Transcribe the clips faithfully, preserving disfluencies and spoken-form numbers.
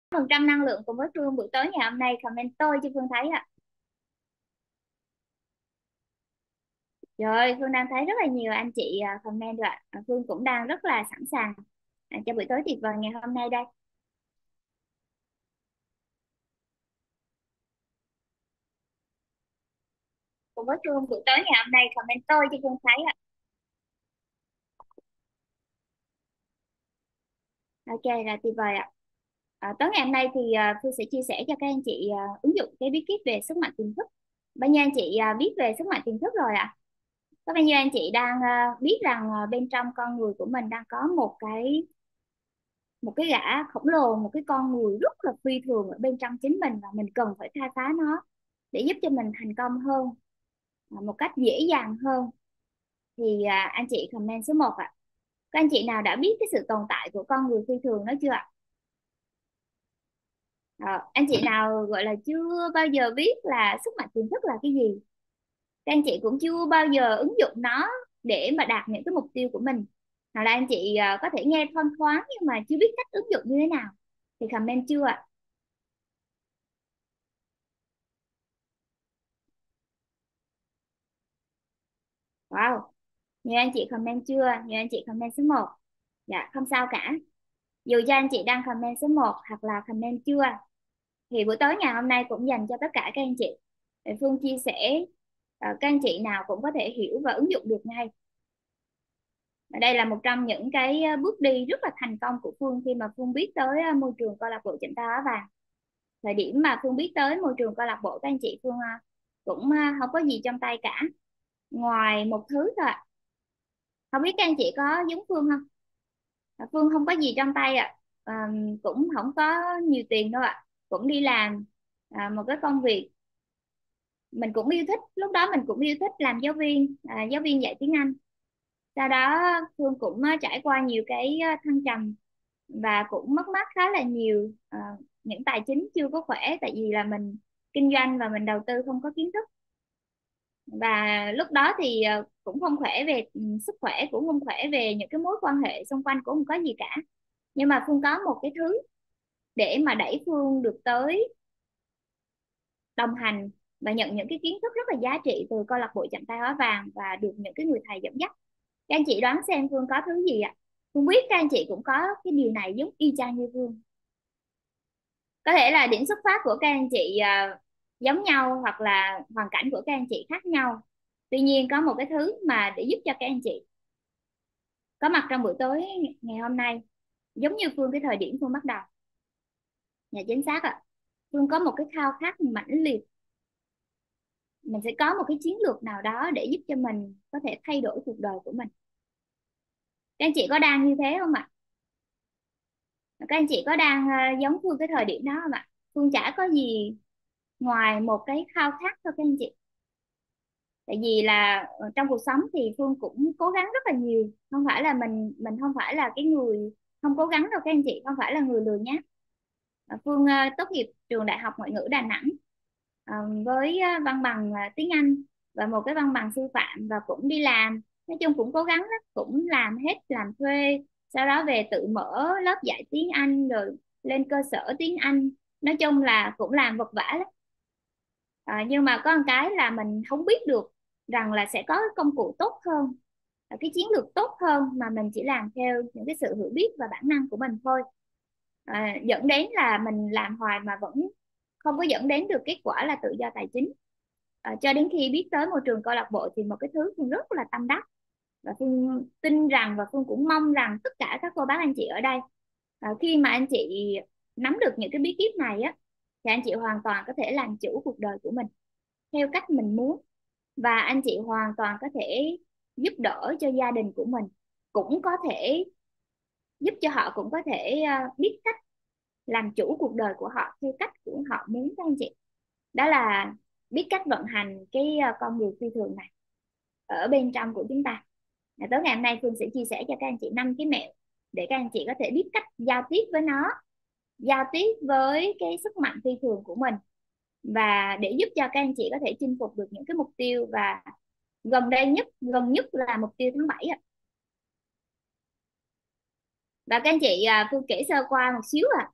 phần trăm năng lượng cùng với Phương buổi tối ngày hôm nay, comment tôi cho Phương thấy ạ. Rồi, Phương đang thấy rất là nhiều anh chị à, comment rồi ạ. À, Phương cũng đang rất là sẵn sàng à, cho buổi tối tuyệt vời ngày hôm nay đây. Cùng với Phương buổi tối ngày hôm nay, comment tôi cho Phương thấy ạ. Ok, là tuyệt vời ạ. À, tối ngày hôm nay thì à, Phương sẽ chia sẻ cho các anh chị à, ứng dụng cái bí kíp về sức mạnh tiềm thức. Bao nhiêu anh chị à, biết về sức mạnh tiềm thức rồi ạ? Có bao nhiêu anh chị đang à, biết rằng à, bên trong con người của mình đang có một cái một cái gã khổng lồ, một cái con người rất là phi thường ở bên trong chính mình, và mình cần phải khai phá nó để giúp cho mình thành công hơn à, một cách dễ dàng hơn. Thì à, anh chị comment số một ạ. Các anh chị nào đã biết cái sự tồn tại của con người phi thường đó chưa ạ? Ờ, anh chị nào gọi là chưa bao giờ biết là sức mạnh tiềm thức là cái gì? Các anh chị cũng chưa bao giờ ứng dụng nó để mà đạt những cái mục tiêu của mình, hoặc là anh chị à, có thể nghe thoang thoáng nhưng mà chưa biết cách ứng dụng như thế nào, thì comment chưa ạ? Wow, nhiều anh chị comment chưa? Nhiều anh chị comment số một. Dạ, không sao cả. Dù cho anh chị đang comment số một hoặc là comment chưa, thì buổi tối ngày hôm nay cũng dành cho tất cả các anh chị. Để Phương chia sẻ, ờ, các anh chị nào cũng có thể hiểu và ứng dụng được ngay. Và đây là một trong những cái ờ, bước đi rất là thành công của Phương khi mà Phương biết tới ờ, môi trường câu lạc bộ Chạm Tay Hóa Vàng. Thời điểm mà Phương biết tới môi trường câu lạc bộ, các anh chị, Phương ờ, cũng ờ, không có gì trong tay cả, ngoài một thứ thôi ạ. Không biết các anh chị có giống Phương không? À, Phương không có gì trong tay ạ. À, cũng không có nhiều tiền đâu ạ. Cũng đi làm à, một cái công việc mình cũng yêu thích. Lúc đó mình cũng yêu thích làm giáo viên, à, giáo viên dạy tiếng Anh. Sau đó Phương cũng à, trải qua nhiều cái à, thăng trầm, và cũng mất mát khá là nhiều. À, những tài chính chưa có khỏe, tại vì là mình kinh doanh và mình đầu tư không có kiến thức. Và lúc đó thì à, cũng không khỏe về ừ, sức khỏe, cũng không khỏe về những cái mối quan hệ xung quanh, cũng không có gì cả. Nhưng mà Phương có một cái thứ để mà đẩy Phương được tới đồng hành và nhận những cái kiến thức rất là giá trị từ câu lạc bộ Chạm Tay Hóa Vàng, và được những cái người thầy dẫn dắt. Các anh chị đoán xem Phương có thứ gì ạ? Phương biết các anh chị cũng có cái điều này giống y chang như Phương. Có thể là điểm xuất phát của các anh chị à, giống nhau, hoặc là hoàn cảnh của các anh chị khác nhau. Tuy nhiên có một cái thứ mà để giúp cho các anh chị có mặt trong buổi tối ngày hôm nay giống như Phương cái thời điểm Phương bắt đầu. Dạ, chính xác ạ. Phương có một cái khao khát mãnh liệt, mình sẽ có một cái chiến lược nào đó để giúp cho mình có thể thay đổi cuộc đời của mình. Các anh chị có đang như thế không ạ? Các anh chị có đang ờ, giống Phương cái thời điểm đó không ạ? Phương chả có gì ngoài một cái khao khát thôi các anh chị. Tại vì là ờ, trong cuộc sống thì Phương cũng cố gắng rất là nhiều, không phải là mình mình không phải là cái người không cố gắng đâu các anh chị, không phải là người lười nhác. Ờ, Phương ờ, tốt nghiệp trường Đại học Ngoại ngữ Đà Nẵng ờ, với ờ, văn bằng ờ, tiếng Anh và một cái văn bằng sư phạm, và cũng đi làm. Nói chung cũng cố gắng lắm, cũng làm hết, làm thuê, sau đó về tự mở lớp dạy tiếng Anh, rồi lên cơ sở tiếng Anh. Nói chung là cũng làm vật vã lắm. Ờ, nhưng mà có một cái là mình không biết được rằng là sẽ có cái công cụ tốt hơn, ờ, cái chiến lược tốt hơn, mà mình chỉ làm theo những cái sự hiểu biết và bản năng của mình thôi. À, dẫn đến là mình làm hoài mà vẫn không có dẫn đến được kết quả là tự do tài chính. À, cho đến khi biết tới môi trường câu lạc bộ thì một cái thứ Phương rất là tâm đắc, và Phương tin rằng và Phương cũng mong rằng tất cả các cô bác anh chị ở đây, à, khi mà anh chị nắm được những cái bí kíp này á, thì anh chị hoàn toàn có thể làm chủ cuộc đời của mình theo cách mình muốn, và anh chị hoàn toàn có thể giúp đỡ cho gia đình của mình, cũng có thể giúp cho họ, cũng có thể à, biết cách làm chủ cuộc đời của họ theo cách của họ muốn các anh chị. Đó là biết cách vận hành cái ờ, con người phi thường này ở bên trong của chúng ta. Và tối ngày hôm nay Phương sẽ chia sẻ cho các anh chị năm cái mẹo để các anh chị có thể biết cách giao tiếp với nó, giao tiếp với cái sức mạnh phi thường của mình, và để giúp cho các anh chị có thể chinh phục được những cái mục tiêu, và gần đây nhất, gần nhất là mục tiêu tháng bảy ạ. Và các anh chị, à, Phương kể sơ qua một xíu ạ.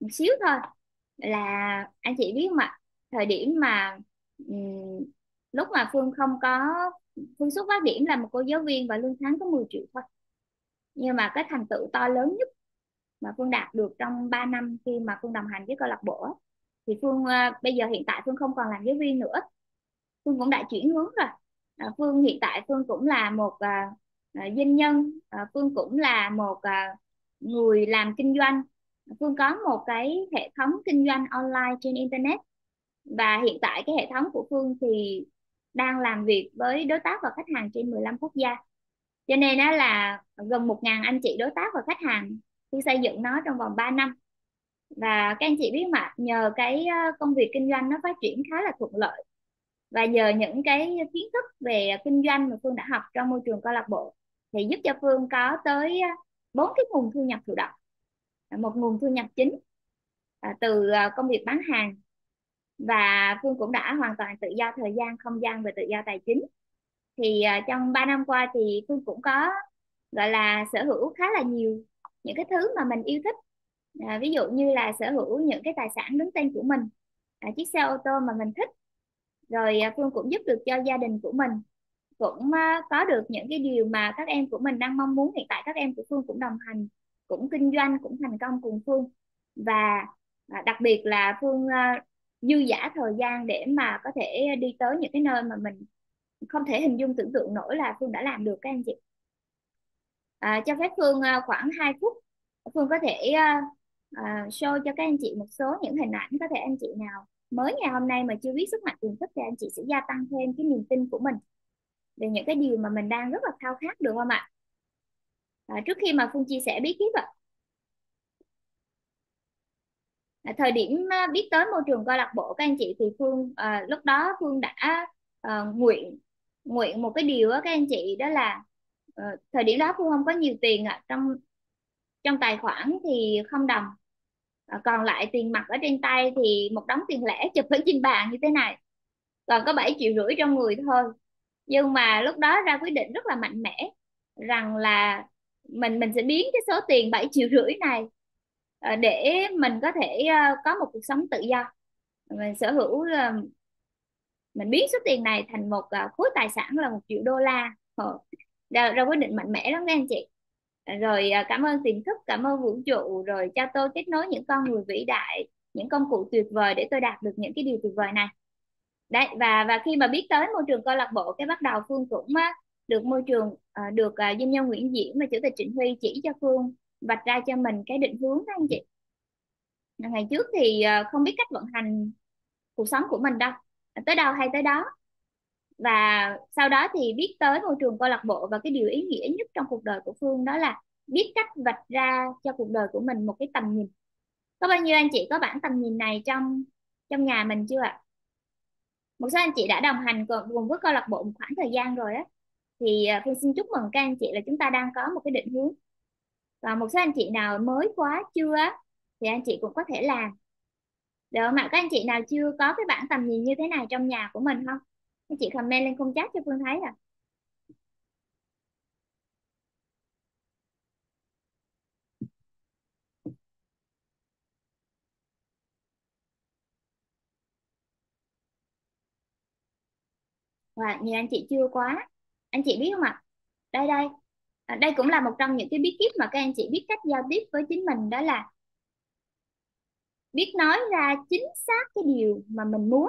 một xíu thôi, là anh chị biết không ạ, thời điểm mà ừm, lúc mà Phương không có, Phương xuất phát điểm là một cô giáo viên và lương tháng có mười triệu thôi, nhưng mà cái thành tựu to lớn nhất mà Phương đạt được trong ba năm khi mà Phương đồng hành với câu lạc bộ á, thì Phương à, bây giờ hiện tại Phương không còn làm giáo viên nữa, Phương cũng đã chuyển hướng rồi. À, Phương hiện tại Phương cũng là một à, à, doanh nhân, à, Phương cũng là một à, người làm kinh doanh. Phương có một cái hệ thống kinh doanh online trên internet, và hiện tại cái hệ thống của Phương thì đang làm việc với đối tác và khách hàng trên mười lăm quốc gia, cho nên đó là gần một ngàn anh chị đối tác và khách hàng. Phương xây dựng nó trong vòng ba năm, và các anh chị biết mà nhờ cái ờ, công việc kinh doanh nó phát triển khá là thuận lợi, và nhờ những cái kiến thức về kinh doanh mà Phương đã học trong môi trường câu lạc bộ thì giúp cho Phương có tới ờ, bốn cái nguồn thu nhập thụ động. À, một nguồn thu nhập chính à, từ ờ, công việc bán hàng, và Phương cũng đã hoàn toàn tự do thời gian, không gian và tự do tài chính. Thì à, trong ba năm qua thì Phương cũng có gọi là sở hữu khá là nhiều những cái thứ mà mình yêu thích. À, ví dụ như là sở hữu những cái tài sản đứng tên của mình, à, chiếc xe ô tô mà mình thích. Rồi à, Phương cũng giúp được cho gia đình của mình cũng à, có được những cái điều mà các em của mình đang mong muốn. Hiện tại các em của Phương cũng đồng hành, cũng kinh doanh, cũng thành công cùng Phương, và à, đặc biệt là Phương à, dư dả thời gian để mà có thể đi tới những cái nơi mà mình không thể hình dung tưởng tượng nổi là Phương đã làm được các anh chị. À, cho phép Phương à, khoảng hai phút, Phương có thể à, à, show cho các anh chị một số những hình ảnh, có thể anh chị nào mới ngày hôm nay mà chưa biết sức mạnh tiềm thức thì anh chị sẽ gia tăng thêm cái niềm tin của mình về những cái điều mà mình đang rất là khao khát, được không ạ? À, trước khi mà Phương chia sẻ bí kíp ạ, à, thời điểm à, biết tới môi trường câu lạc bộ các anh chị thì Phương à, lúc đó Phương đã à, nguyện nguyện một cái điều á các anh chị, đó là ờ, thời điểm đó Phương không có nhiều tiền ạ, trong trong tài khoản thì không đồng. À, còn lại tiền mặt ở trên tay thì một đống tiền lẻ chụp ở trên bàn như thế này, còn có bảy triệu rưỡi trong người thôi. Nhưng mà lúc đó ra quyết định rất là mạnh mẽ rằng là mình mình sẽ biến cái số tiền bảy triệu rưỡi này ờ, để mình có thể ờ, có một cuộc sống tự do, mình sở hữu ờ, mình biến số tiền này thành một ờ, khối tài sản là một triệu đô la. Ờ, ra, ra quyết định mạnh mẽ lắm các anh chị. Rồi à, cảm ơn tiềm thức, cảm ơn vũ trụ, rồi cho tôi kết nối những con người vĩ đại, những công cụ tuyệt vời để tôi đạt được những cái điều tuyệt vời này. Đấy, và và khi mà biết tới môi trường câu lạc bộ, cái bắt đầu Phương cũng á, được môi trường à, được à, doanh nhân Nguyễn Diễm và chủ tịch Trịnh Huy chỉ cho Phương, vạch ra cho mình cái định hướng đó anh chị. Ngày trước thì à, không biết cách vận hành cuộc sống của mình đâu, tới đâu hay tới đó. Và sau đó thì biết tới môi trường câu lạc bộ, và cái điều ý nghĩa nhất trong cuộc đời của Phương đó là biết cách vạch ra cho cuộc đời của mình một cái tầm nhìn. Có bao nhiêu anh chị có bản tầm nhìn này trong trong nhà mình chưa ạ? Một số anh chị đã đồng hành cùng cùng với câu lạc bộ một khoảng thời gian rồi á, thì à, Phương xin chúc mừng các anh chị là chúng ta đang có một cái định hướng. Và một số anh chị nào mới quá chưa á, thì anh chị cũng có thể làm được mà. Các anh chị nào chưa có cái bản tầm nhìn như thế này trong nhà của mình không? Anh chị comment lên khung chat cho Phương thấy à. Và nhiều anh chị chưa quá. Anh chị biết không ạ? Đây đây. À, đây cũng là một trong những cái bí kíp mà các anh chị biết cách giao tiếp với chính mình, đó là biết nói ra chính xác cái điều mà mình muốn.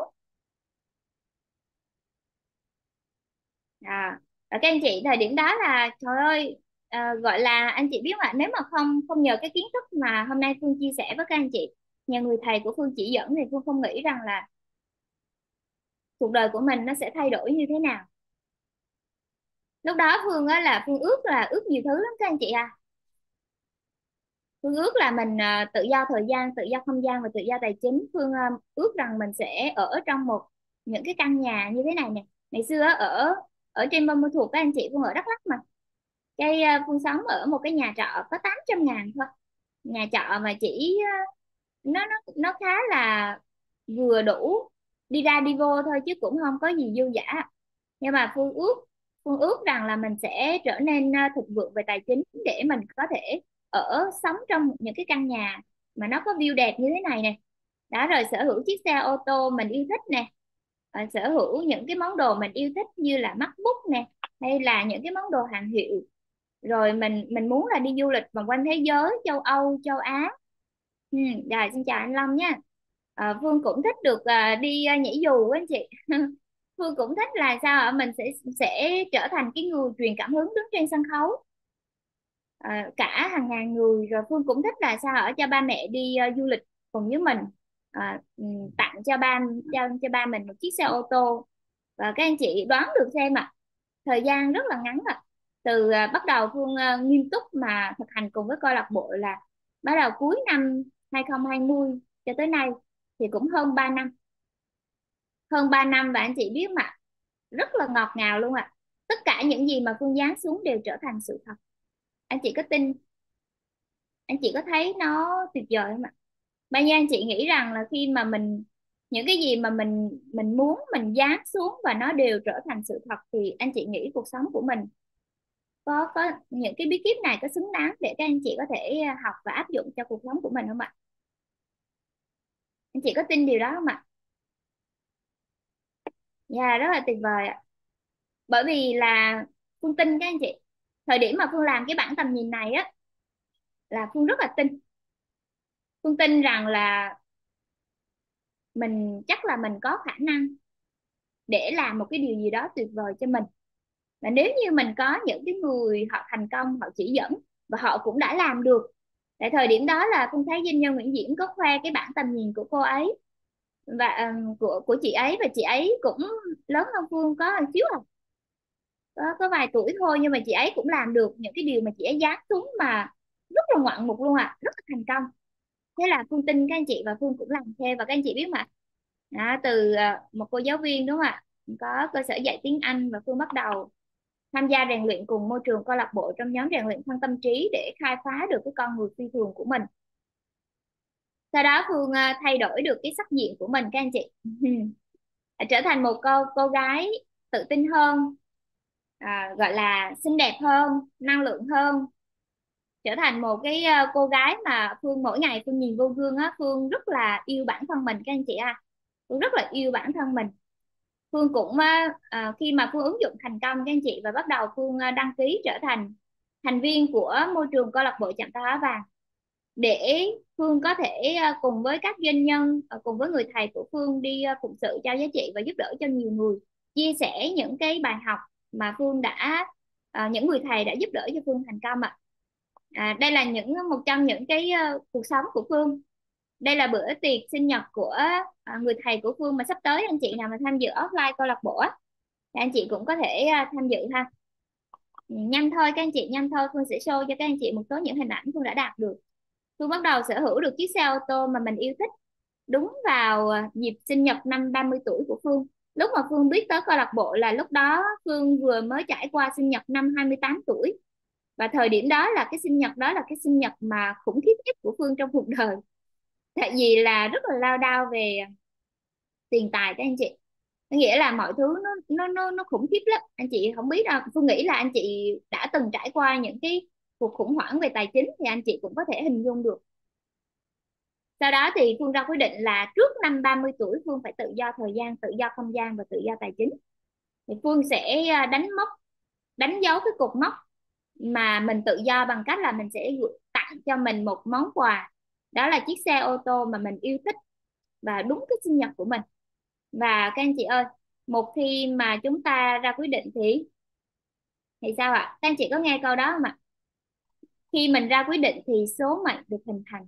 À, và các anh chị thời điểm đó là trời ơi, à, gọi là anh chị biết mà nếu mà không không nhờ cái kiến thức mà hôm nay Phương chia sẻ với các anh chị, nhờ người thầy của Phương chỉ dẫn, thì Phương không nghĩ rằng là cuộc đời của mình nó sẽ thay đổi như thế nào. Lúc đó Phương á là Phương ước là ước nhiều thứ lắm các anh chị à. Phương ước là mình à, tự do thời gian, tự do không gian và tự do tài chính. Phương à, ước rằng mình sẽ ở trong một những cái căn nhà như thế này nè. Ngày xưa á, ở ở trên Buôn Ma Thuột các anh chị, Phương ở Đắk Lắk mà. Cái à, Phương sống ở một cái nhà trọ có tám trăm ngàn thôi. Nhà trọ mà chỉ à, nó nó nó khá là vừa đủ đi ra đi vô thôi, chứ cũng không có gì dư dả. Nhưng mà Phương ước Phương ước rằng là mình sẽ trở nên à, thịnh vượng về tài chính để mình có thể ở sống trong những cái căn nhà mà nó có view đẹp như thế này nè. Đó, rồi sở hữu chiếc xe ô tô mình yêu thích nè. À, sở hữu những cái món đồ mình yêu thích như là MacBook nè, hay là những cái món đồ hàng hiệu. Rồi mình mình muốn là đi du lịch vòng quanh thế giới, châu Âu, châu Á. Ừ, rồi xin chào anh Long nha. À, Phương cũng thích được à, đi à, nhảy dù á anh chị. Phương cũng thích là sao ạ, mình sẽ sẽ trở thành cái người truyền cảm hứng đứng trên sân khấu. À, cả hàng ngàn người. Rồi Phương cũng thích là sao ở cho ba mẹ đi à, du lịch cùng với mình. À, ừ, tặng cho ba cho, cho ba mình một chiếc xe ô tô. Và các anh chị đoán được xem ạ, thời gian rất là ngắn ạ. Từ à, bắt đầu Phương à, nghiêm túc mà thực hành cùng với câu lạc bộ là bắt đầu cuối năm hai không hai không cho tới nay, thì cũng hơn ba năm. Hơn ba năm và anh chị biết mà, rất là ngọt ngào luôn ạ. Tất cả những gì mà Phương dán xuống đều trở thành sự thật. Anh chị có tin, anh chị có thấy nó tuyệt vời không ạ? Bao nhiêu anh chị nghĩ rằng là khi mà mình, những cái gì mà mình mình muốn mình dán xuống và nó đều trở thành sự thật, thì anh chị nghĩ cuộc sống của mình có có những cái bí kíp này có xứng đáng để các anh chị có thể à, học và áp dụng cho cuộc sống của mình không ạ? Anh chị có tin điều đó không ạ? Dạ, rất là tuyệt vời ạ. Bởi vì là Phương tin các anh chị, thời điểm mà Phương làm cái bảng tầm nhìn này á, là Phương rất là tin. Phương tin rằng là mình chắc là mình có khả năng để làm một cái điều gì đó tuyệt vời cho mình. Và nếu như mình có những cái người họ thành công, họ chỉ dẫn và họ cũng đã làm được. Tại thời điểm đó là Phương thấy doanh nhân Nguyễn Diễm có khoe cái bảng tầm nhìn của cô ấy và um, của của chị ấy, và chị ấy cũng lớn hơn Phương có một xíu à, có, có vài tuổi thôi, nhưng mà chị ấy cũng làm được những cái điều mà chị ấy dám xuống mà rất là ngoạn mục luôn ạ, rất là thành công. Thế là Phương tin các anh chị và Phương cũng làm theo. Và các anh chị biết mà, đó, từ à, một cô giáo viên đúng không ạ, có cơ sở dạy tiếng Anh, và Phương bắt đầu tham gia rèn luyện cùng môi trường câu lạc bộ trong nhóm rèn luyện thân tâm trí để khai phá được cái con người phi thường của mình. Sau đó Phương à, thay đổi được cái sắc diện của mình các anh chị. Trở thành một cô cô gái tự tin hơn, à, gọi là xinh đẹp hơn, năng lượng hơn. Trở thành một cái ờ, cô gái mà Phương mỗi ngày Phương nhìn vô gương á, Phương rất là yêu bản thân mình các anh chị à. Phương rất là yêu bản thân mình. Phương cũng ờ, ờ, khi mà Phương ứng dụng thành công các anh chị, và bắt đầu Phương ờ, đăng ký trở thành thành viên của môi trường câu lạc bộ Chạm Tay Áo Vàng, để Phương có thể ờ, cùng với các doanh nhân, ờ, cùng với người thầy của Phương đi ờ, phụng sự cho giá trị và giúp đỡ cho nhiều người, chia sẻ những cái bài học mà Phương đã, ờ, những người thầy đã giúp đỡ cho Phương thành công ạ. À, đây là những một trong những cái ờ, cuộc sống của Phương. Đây là bữa tiệc sinh nhật của ờ, người thầy của Phương, mà sắp tới anh chị nào mà tham dự offline câu lạc bộ á, thì anh chị cũng có thể ờ, tham dự ha. Nhanh thôi các anh chị, nhanh thôi, Phương sẽ show cho các anh chị một số những hình ảnh Phương đã đạt được. Phương bắt đầu sở hữu được chiếc xe ô tô mà mình yêu thích đúng vào ờ, dịp sinh nhật năm ba mươi tuổi của Phương. Lúc mà Phương biết tới câu lạc bộ là lúc đó Phương vừa mới trải qua sinh nhật năm hai mươi tám tuổi, và thời điểm đó là cái sinh nhật đó là cái sinh nhật mà khủng khiếp nhất của Phương trong cuộc đời. Tại vì là rất là lao đao về tiền tài các anh chị. Có nghĩa là mọi thứ nó nó nó nó khủng khiếp lắm anh chị không biết đâu. Phương nghĩ là anh chị đã từng trải qua những cái cuộc khủng hoảng về tài chính thì anh chị cũng có thể hình dung được. Sau đó thì Phương ra quyết định là trước năm ba mươi tuổi Phương phải tự do thời gian, tự do không gian và tự do tài chính. Thì Phương sẽ à, đánh mốc, đánh dấu cái cột mốc mà mình tự do bằng cách là mình sẽ gửi tặng cho mình một món quà, đó là chiếc xe ô tô mà mình yêu thích và đúng cái sinh nhật của mình. Và các anh chị ơi, một khi mà chúng ta ra quyết định thì thì sao ạ? Các anh chị có nghe câu đó không ạ? Khi mình ra quyết định thì số mệnh được hình thành.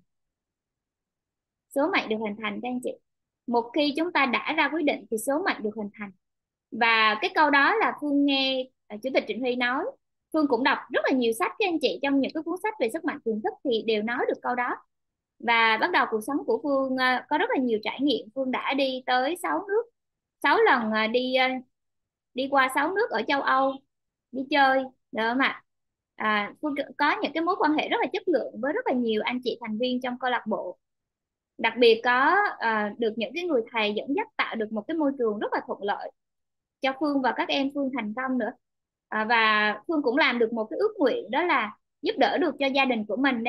Số mệnh được hình thành các anh chị. Một khi chúng ta đã ra quyết định thì số mệnh được hình thành. Và cái câu đó là Phương nghe à, Chủ tịch Trịnh Huy nói. Phương cũng đọc rất là nhiều sách các anh chị, trong những cái cuốn sách về sức mạnh tiềm thức thì đều nói được câu đó. Và bắt đầu cuộc sống của Phương à, có rất là nhiều trải nghiệm. Phương đã đi tới sáu nước, sáu lần à, đi à, đi qua sáu nước ở châu Âu đi chơi, được không ạ? À, Phương có những cái mối quan hệ rất là chất lượng với rất là nhiều anh chị thành viên trong câu lạc bộ. Đặc biệt có à, được những cái người thầy dẫn dắt, tạo được một cái môi trường rất là thuận lợi cho Phương và các em Phương thành công nữa. À, và Phương cũng làm được một cái ước nguyện, đó là giúp đỡ được cho gia đình của mình. Đây là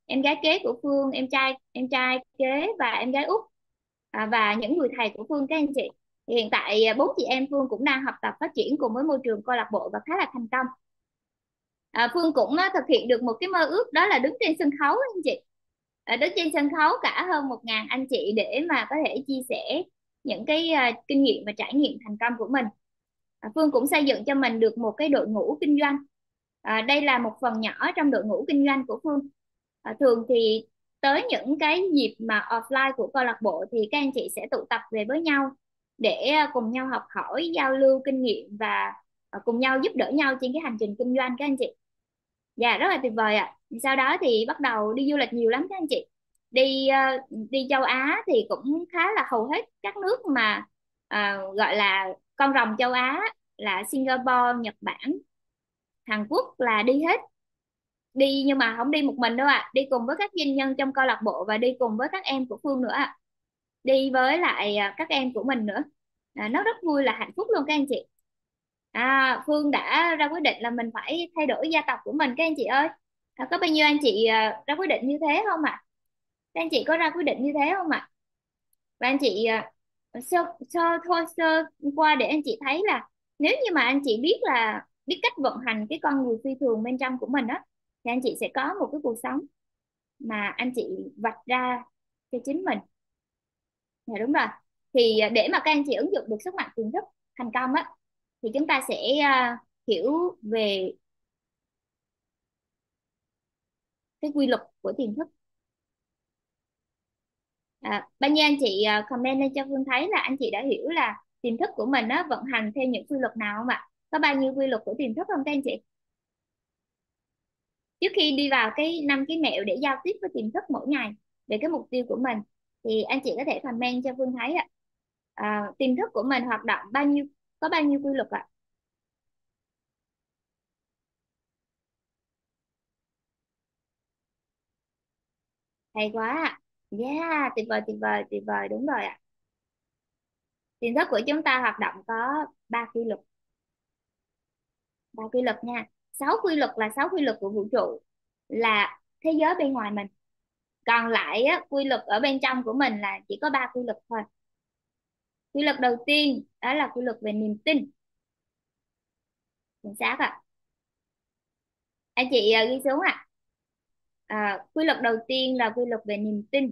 em gái kế của Phương, em trai em trai kế và em gái út, à, và những người thầy của Phương các anh chị. Thì hiện tại à, bốn chị em Phương cũng đang học tập phát triển cùng với môi trường câu lạc bộ và khá là thành công. À, Phương cũng à, thực hiện được một cái mơ ước, đó là đứng trên sân khấu anh chị. À, đứng trên sân khấu cả hơn một ngàn anh chị để mà có thể chia sẻ những cái à, kinh nghiệm và trải nghiệm thành công của mình. À, Phương cũng xây dựng cho mình được một cái đội ngũ kinh doanh. À, đây là một phần nhỏ trong đội ngũ kinh doanh của Phương. À, thường thì tới những cái dịp mà offline của câu lạc bộ thì các anh chị sẽ tụ tập về với nhau để à, cùng nhau học hỏi, giao lưu kinh nghiệm và à, cùng nhau giúp đỡ nhau trên cái hành trình kinh doanh các anh chị. Dạ rất là tuyệt vời ạ. Sau đó thì bắt đầu đi du lịch nhiều lắm các anh chị. Đi ờ, đi châu Á thì cũng khá là hầu hết các nước mà à, gọi là con rồng châu Á là Singapore, Nhật Bản, Hàn Quốc là đi hết. Đi nhưng mà không đi một mình đâu ạ, đi cùng với các doanh nhân trong câu lạc bộ và đi cùng với các em của Phương nữa ạ. Đi với lại à, các em của mình nữa. À, nó rất vui, là hạnh phúc luôn các anh chị. À, Phương đã ra quyết định là mình phải thay đổi gia tộc của mình các anh chị ơi. À, có bao nhiêu anh chị à, ra quyết định như thế không ạ? Các anh chị có ra quyết định như thế không ạ? Và anh chị à, sơ sơ thôi sơ qua để anh chị thấy là nếu như mà anh chị biết là biết cách vận hành cái con người phi thường bên trong của mình á, thì anh chị sẽ có một cái cuộc sống mà anh chị vạch ra cho chính mình. Dạ đúng rồi. Thì à, để mà các anh chị ứng dụng được sức mạnh tiềm thức thành công á, thì chúng ta sẽ à, hiểu về cái quy luật của tiềm thức. À, bao nhiêu anh chị à, comment lên cho Phương thấy là anh chị đã hiểu là tiềm thức của mình nó vận hành theo những quy luật nào không ạ? Có bao nhiêu quy luật của tiềm thức không các anh chị? Trước khi đi vào cái năm cái mẹo để giao tiếp với tiềm thức mỗi ngày về cái mục tiêu của mình, thì anh chị có thể comment cho Phương thấy ạ. À, tiềm thức của mình hoạt động bao nhiêu, có bao nhiêu quy luật ạ? Hay quá ạ. Yeah, tuyệt vời tuyệt vời tuyệt vời, đúng rồi ạ. Tiềm thức của chúng ta hoạt động có ba quy luật. Ba quy luật nha. Sáu quy luật là sáu quy luật của vũ trụ, là thế giới bên ngoài mình. Còn lại á, quy luật ở bên trong của mình là chỉ có ba quy luật thôi. Quy luật đầu tiên đó là quy luật về niềm tin. Chính xác ạ. Anh chị à, ghi xuống ạ. À, quy luật đầu tiên là quy luật về niềm tin.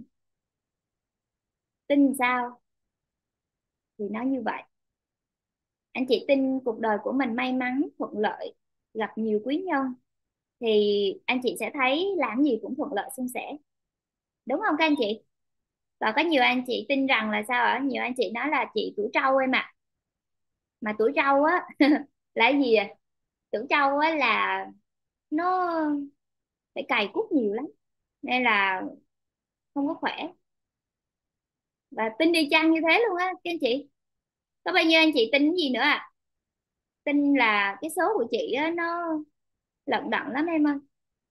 Tin sao thì nó như vậy. Anh chị tin cuộc đời của mình may mắn, thuận lợi, gặp nhiều quý nhân, thì anh chị sẽ thấy làm gì cũng thuận lợi suôn sẻ, đúng không các anh chị? Và có nhiều anh chị tin rằng là sao ạ? Nhiều anh chị nói là chị tuổi trâu em ạ. Mà tuổi trâu á là cái gì à? Tuổi trâu á là nó phải cày cuốc nhiều lắm, nên là không có khỏe. Và tin đi chăng như thế luôn á các anh chị. Có bao nhiêu anh chị tin cái gì nữa à? Tin là cái số của chị á nó lận đận lắm em ơi.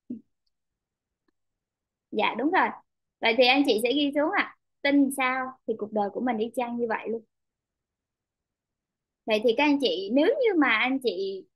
Dạ đúng rồi. Vậy thì anh chị sẽ ghi xuống ạ. Tin sao thì cuộc đời của mình y chang như vậy luôn. Vậy thì các anh chị, nếu như mà anh chị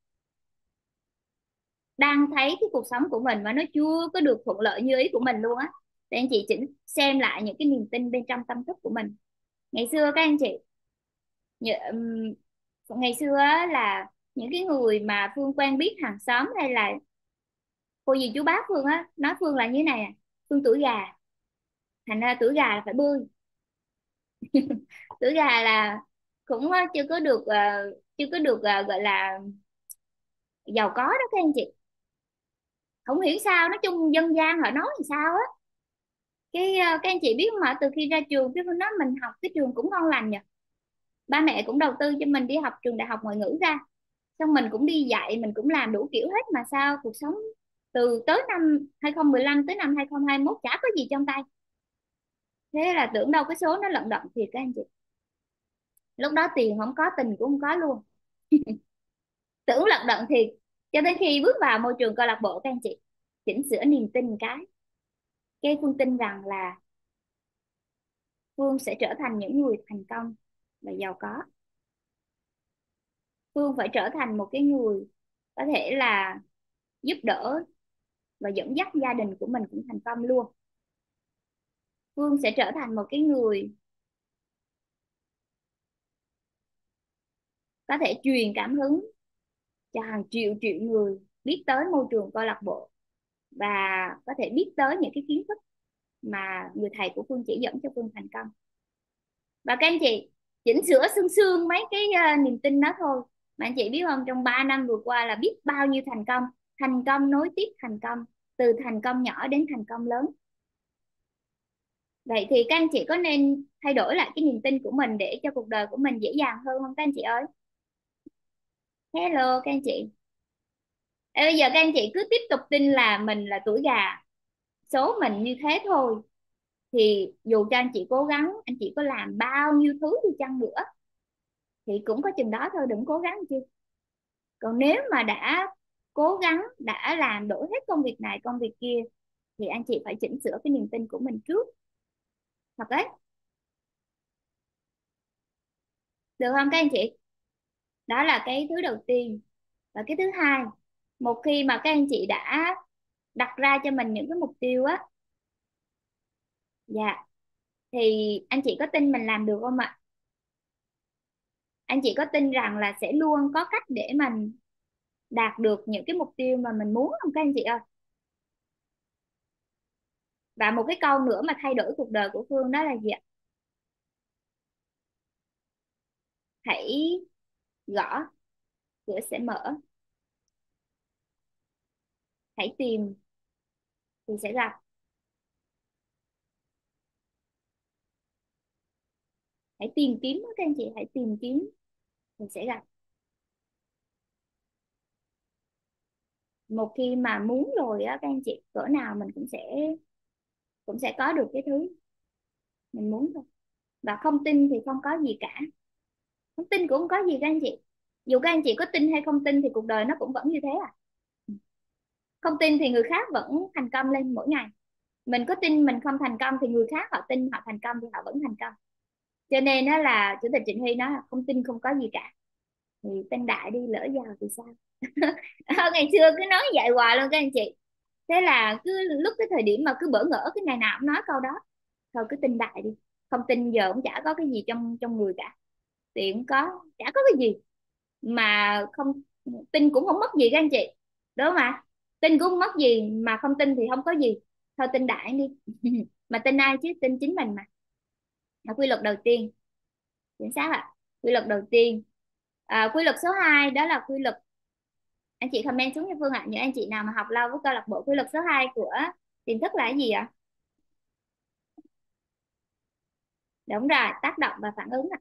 đang thấy cái cuộc sống của mình mà nó chưa có được thuận lợi như ý của mình luôn á, thì anh chị chỉnh xem lại những cái niềm tin bên trong tâm thức của mình. Ngày xưa các anh chị, nhờ, ừm, ngày xưa á, là những cái người mà Phương quen biết hàng xóm hay là cô dì chú bác Phương á nói Phương là như thế này à: Phương tuổi gà, thành ra tuổi gà là phải bươi. Tuổi gà là cũng ờ, chưa có được ờ, chưa có được ờ, gọi là giàu có đó các anh chị. Không hiểu sao, nói chung dân gian họ nói làm sao á. Cái ờ, các anh chị biết mà, từ khi ra trường cái Phương nói mình học cái trường cũng ngon lành nhỉ. Ba mẹ cũng đầu tư cho mình đi học trường đại học ngoại ngữ ra, xong mình cũng đi dạy, mình cũng làm đủ kiểu hết, mà sao cuộc sống từ tới năm hai không một lăm tới năm hai không hai mốt chả có gì trong tay. Thế là tưởng đâu cái số nó lận đận thiệt các anh chị. Lúc đó tiền không có, tình cũng không có luôn. Tưởng lận đận thiệt. Cho đến khi bước vào môi trường câu lạc bộ các anh chị, chỉnh sửa niềm tin một cái cái Phương tin rằng là Phương sẽ trở thành những người thành công và giàu có. Phương phải trở thành một cái người có thể là giúp đỡ và dẫn dắt gia đình của mình cũng thành công luôn. Phương sẽ trở thành một cái người có thể truyền cảm hứng cho hàng triệu triệu người biết tới môi trường câu lạc bộ, và có thể biết tới những cái kiến thức mà người thầy của Phương chỉ dẫn cho Phương thành công. Và các anh chị chỉnh sửa xương xương mấy cái uh, niềm tin đó thôi, mà anh chị biết không, trong ba năm vừa qua là biết bao nhiêu thành công, thành công nối tiếp thành công, từ thành công nhỏ đến thành công lớn. Vậy thì các anh chị có nên thay đổi lại cái niềm tin của mình để cho cuộc đời của mình dễ dàng hơn không các anh chị ơi? Hello các anh chị. Ê, bây giờ các anh chị cứ tiếp tục tin là mình là tuổi gà, số mình như thế thôi, thì dù cho anh chị cố gắng, anh chị có làm bao nhiêu thứ đi chăng nữa thì cũng có chừng đó thôi, đừng cố gắng chi. Còn nếu mà đã cố gắng, đã làm đổi hết công việc này công việc kia, thì anh chị phải chỉnh sửa cái niềm tin của mình trước, thật đấy, được không các anh chị? Đó là cái thứ đầu tiên. Và cái thứ hai, một khi mà các anh chị đã đặt ra cho mình những cái mục tiêu á, dạ, thì anh chị có tin mình làm được không ạ? Anh chị có tin rằng là sẽ luôn có cách để mình đạt được những cái mục tiêu mà mình muốn không các anh chị ơi? Và một cái câu nữa mà thay đổi cuộc đời của Phương đó là gì ạ? Hãy gõ, cửa sẽ mở. Hãy tìm thì sẽ gặp. Hãy tìm kiếm đó các anh chị, hãy tìm kiếm thì sẽ gặp. Một khi mà muốn rồi á các anh chị, cỡ nào mình cũng sẽ cũng sẽ có được cái thứ mình muốn thôi. Và không tin thì không có gì cả, không tin cũng không có gì các anh chị. Dù các anh chị có tin hay không tin thì cuộc đời nó cũng vẫn như thế à. Không tin thì người khác vẫn thành công lên mỗi ngày, mình có tin mình không thành công thì người khác họ tin họ thành công thì họ vẫn thành công. Cho nên đó là chủ tịch Trịnh Huy nói là không tin không có gì cả, thì tin đại đi, lỡ giàu thì sao. Ngày xưa cứ nói vậy hoài luôn các anh chị, thế là cứ lúc cái thời điểm mà cứ bỡ ngỡ cái ngày nào cũng nói câu đó, thôi cứ tin đại đi, không tin giờ cũng chả có cái gì trong trong người cả, tiền cũng có chả có cái gì, mà không tin cũng không mất gì các anh chị, đúng không ạ? Tin cũng không mất gì, mà không tin thì không có gì, thôi tin đại đi. Mà tin ai chứ, tin chính mình mà. Là quy luật đầu tiên, chính xác ạ. Quy luật đầu tiên. À, quy luật số hai đó là quy luật, anh chị comment xuống cho Phương ạ, những anh chị nào mà học lâu với câu lạc bộ. Quy luật số hai của tiềm thức là cái gì ạ? Đúng rồi, tác động và phản ứng ạ.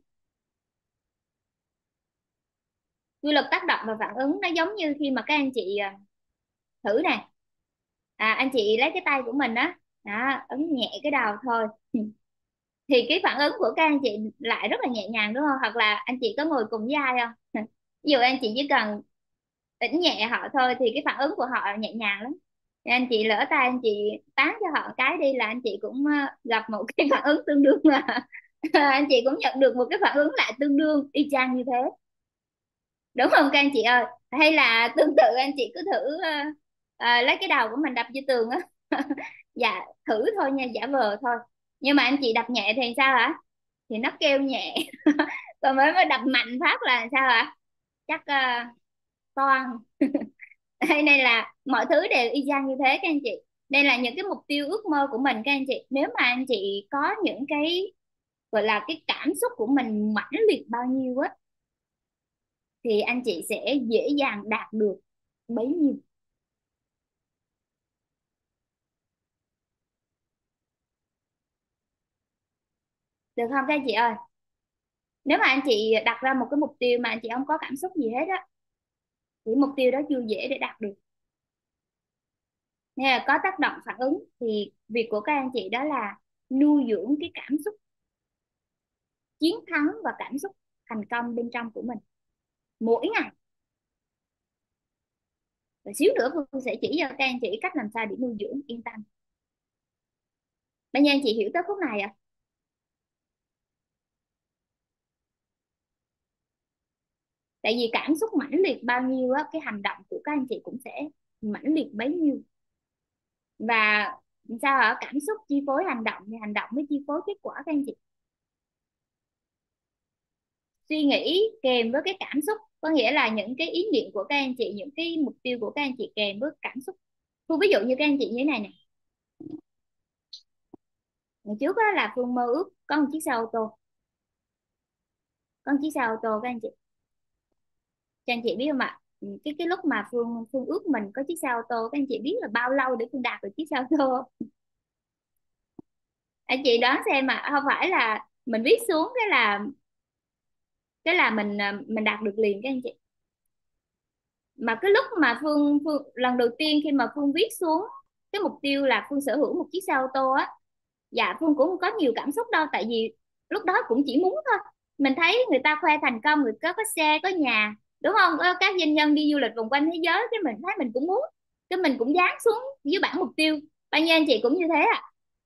Quy luật tác động và phản ứng nó giống như khi mà các anh chị à, thử này, à, anh chị lấy cái tay của mình á, đó, ấn nhẹ cái đầu thôi, thì cái phản ứng của các anh chị lại rất là nhẹ nhàng đúng không? Hoặc là anh chị có ngồi cùng với ai không? Ví dụ anh chị chỉ cần ấn nhẹ họ thôi thì cái phản ứng của họ nhẹ nhàng lắm. Thì anh chị lỡ tay anh chị tán cho họ cái đi là anh chị cũng ờ, gặp một cái phản ứng tương đương mà. Anh chị cũng nhận được một cái phản ứng lại tương đương y chang như thế, đúng không các anh chị ơi? Hay là tương tự anh chị cứ thử ờ, ờ, lấy cái đầu của mình đập vô tường á. Dạ thử thôi nha, giả vờ thôi, nhưng mà anh chị đập nhẹ thì sao hả? Thì nó kêu nhẹ. Còn mới mới đập mạnh phát là sao hả? Chắc uh, toan. Hay nên là mọi thứ đều y chang như thế các anh chị. Nên là những cái mục tiêu ước mơ của mình các anh chị, nếu mà anh chị có những cái gọi là cái cảm xúc của mình mãnh liệt bao nhiêu á, thì anh chị sẽ dễ dàng đạt được bấy nhiêu. Được không các anh chị ơi? Nếu mà anh chị đặt ra một cái mục tiêu mà anh chị không có cảm xúc gì hết á, thì mục tiêu đó chưa dễ để đạt được. Nên là có tác động phản ứng thì việc của các anh chị đó là nuôi dưỡng cái cảm xúc chiến thắng và cảm xúc thành công bên trong của mình mỗi ngày. Và xíu nữa Phương sẽ chỉ cho các anh chị cách làm sao để nuôi dưỡng, yên tâm. Bây giờ anh chị hiểu tới khúc này à? Tại vì cảm xúc mãnh liệt bao nhiêu á, cái hành động của các anh chị cũng sẽ mãnh liệt bấy nhiêu. Và sao hả, cảm xúc chi phối hành động thì hành động mới chi phối kết quả các anh chị. Suy nghĩ kèm với cái cảm xúc, có nghĩa là những cái ý niệm của các anh chị, những cái mục tiêu của các anh chị kèm với cảm xúc. Phương ví dụ như các anh chị như thế này nè. Ngày trước á, là Phương mơ ước có một chiếc xe ô tô, có một chiếc xe ô tô các anh chị. Cho anh chị biết không ạ? Ừ, cái cái lúc mà Phương Phương ước mình có chiếc xe ô tô, các anh chị biết là bao lâu để Phương đạt được chiếc xe ô tô không? Anh chị đoán xem, mà không phải là mình viết xuống cái là cái là mình à, mình đạt được liền các anh chị. Mà cái lúc mà Phương Phương lần đầu tiên khi mà Phương viết xuống cái mục tiêu là Phương sở hữu một chiếc xe ô tô á, dạ Phương cũng không có nhiều cảm xúc đâu, tại vì lúc đó cũng chỉ muốn thôi. Mình thấy người ta khoe thành công, người ta có xe có nhà, đúng không? Có các doanh nhân đi du lịch vòng quanh thế giới, cái mình thấy mình cũng muốn, cái mình cũng dán xuống dưới bảng mục tiêu. Bao nhiêu anh chị cũng như thế à?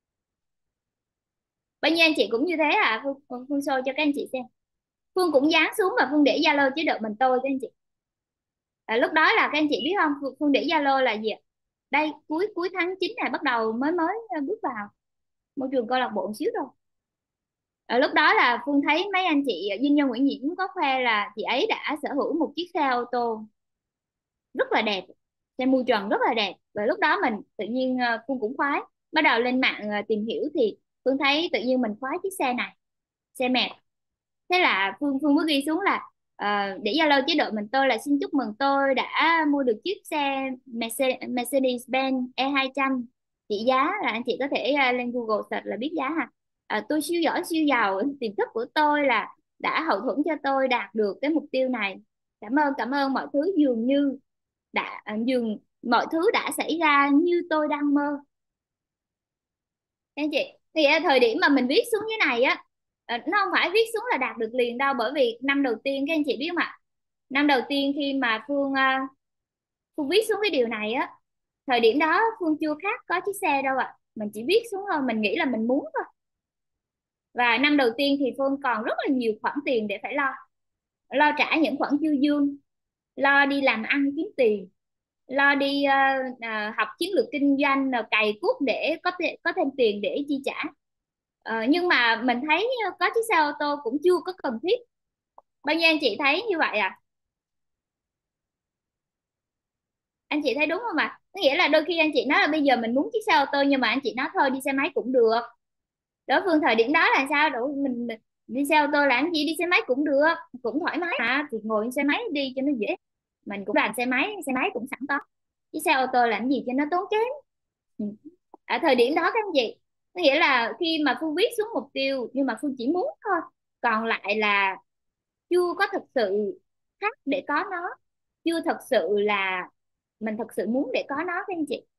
Bao nhiêu anh chị cũng như thế à? Phương, Phương, Phương show cho các anh chị xem. Phương cũng dán xuống và Phương để Zalo chế độ mình tôi các anh chị. À, lúc đó là các anh chị biết không, Phương, Phương để Zalo là gì ạ? Đây, cuối cuối tháng chín này, bắt đầu mới mới ờ, bước vào môi trường câu lạc bộ một xíu thôi. Ở lúc đó là Phương thấy mấy anh chị Dinh Nhân Nguyễn Nhiễm có khoe là chị ấy đã sở hữu một chiếc xe ô tô rất là đẹp, xe mui trần rất là đẹp. Và lúc đó mình tự nhiên ờ, Phương cũng khoái, bắt đầu lên mạng ờ, tìm hiểu thì Phương thấy tự nhiên mình khoái chiếc xe này, xe mệt. Thế là Phương Phương mới ghi xuống là ờ, để Zalo chế độ mình tôi là xin chúc mừng tôi đã mua được chiếc xe Merce- Mercedes-Benz E hai trăm, trị giá là anh chị có thể ờ, lên Google search là biết giá ha. Ờ, tôi siêu giỏi siêu giàu, tiềm thức của tôi là đã hậu thuẫn cho tôi đạt được cái mục tiêu này. Cảm ơn, cảm ơn mọi thứ dường như đã à, dường mọi thứ đã xảy ra như tôi đang mơ. Các anh chị, thì à, thời điểm mà mình viết xuống như này á, à, nó không phải viết xuống là đạt được liền đâu, bởi vì năm đầu tiên các anh chị biết không ạ? Năm đầu tiên khi mà Phương à, Phương viết xuống cái điều này á, thời điểm đó Phương chưa khát có chiếc xe đâu ạ, mình chỉ viết xuống thôi, mình nghĩ là mình muốn thôi. Và năm đầu tiên thì Phương còn rất là nhiều khoản tiền để phải lo, lo trả những khoản dư dương, lo đi làm ăn kiếm tiền, lo đi ờ, ờ, học chiến lược kinh doanh, rồi cày cuốc để có thể có thêm tiền để chi trả. Ờ, nhưng mà mình thấy có chiếc xe ô tô cũng chưa có cần thiết. Bao nhiêu anh chị thấy như vậy à? Anh chị thấy đúng không ạ? Có nghĩa là đôi khi anh chị nói là bây giờ mình muốn chiếc xe ô tô, nhưng mà anh chị nói thôi đi xe máy cũng được. Đối phương thời điểm đó là sao? Đủ mình, mình đi xe ô tô là anh chị đi xe máy cũng được, cũng thoải mái mà, thì ngồi xe máy đi cho nó dễ. Mình cũng làm xe máy, xe máy cũng sẵn có, chiếc xe ô tô làm gì cho nó tốn kém. Ừ. Ở thời điểm đó các anh chị, có nghĩa là khi mà Phương viết xuống mục tiêu nhưng mà Phương chỉ muốn thôi, còn lại là chưa có thực sự khắc để có nó, chưa thật sự là mình thật sự muốn để có nó các anh chị.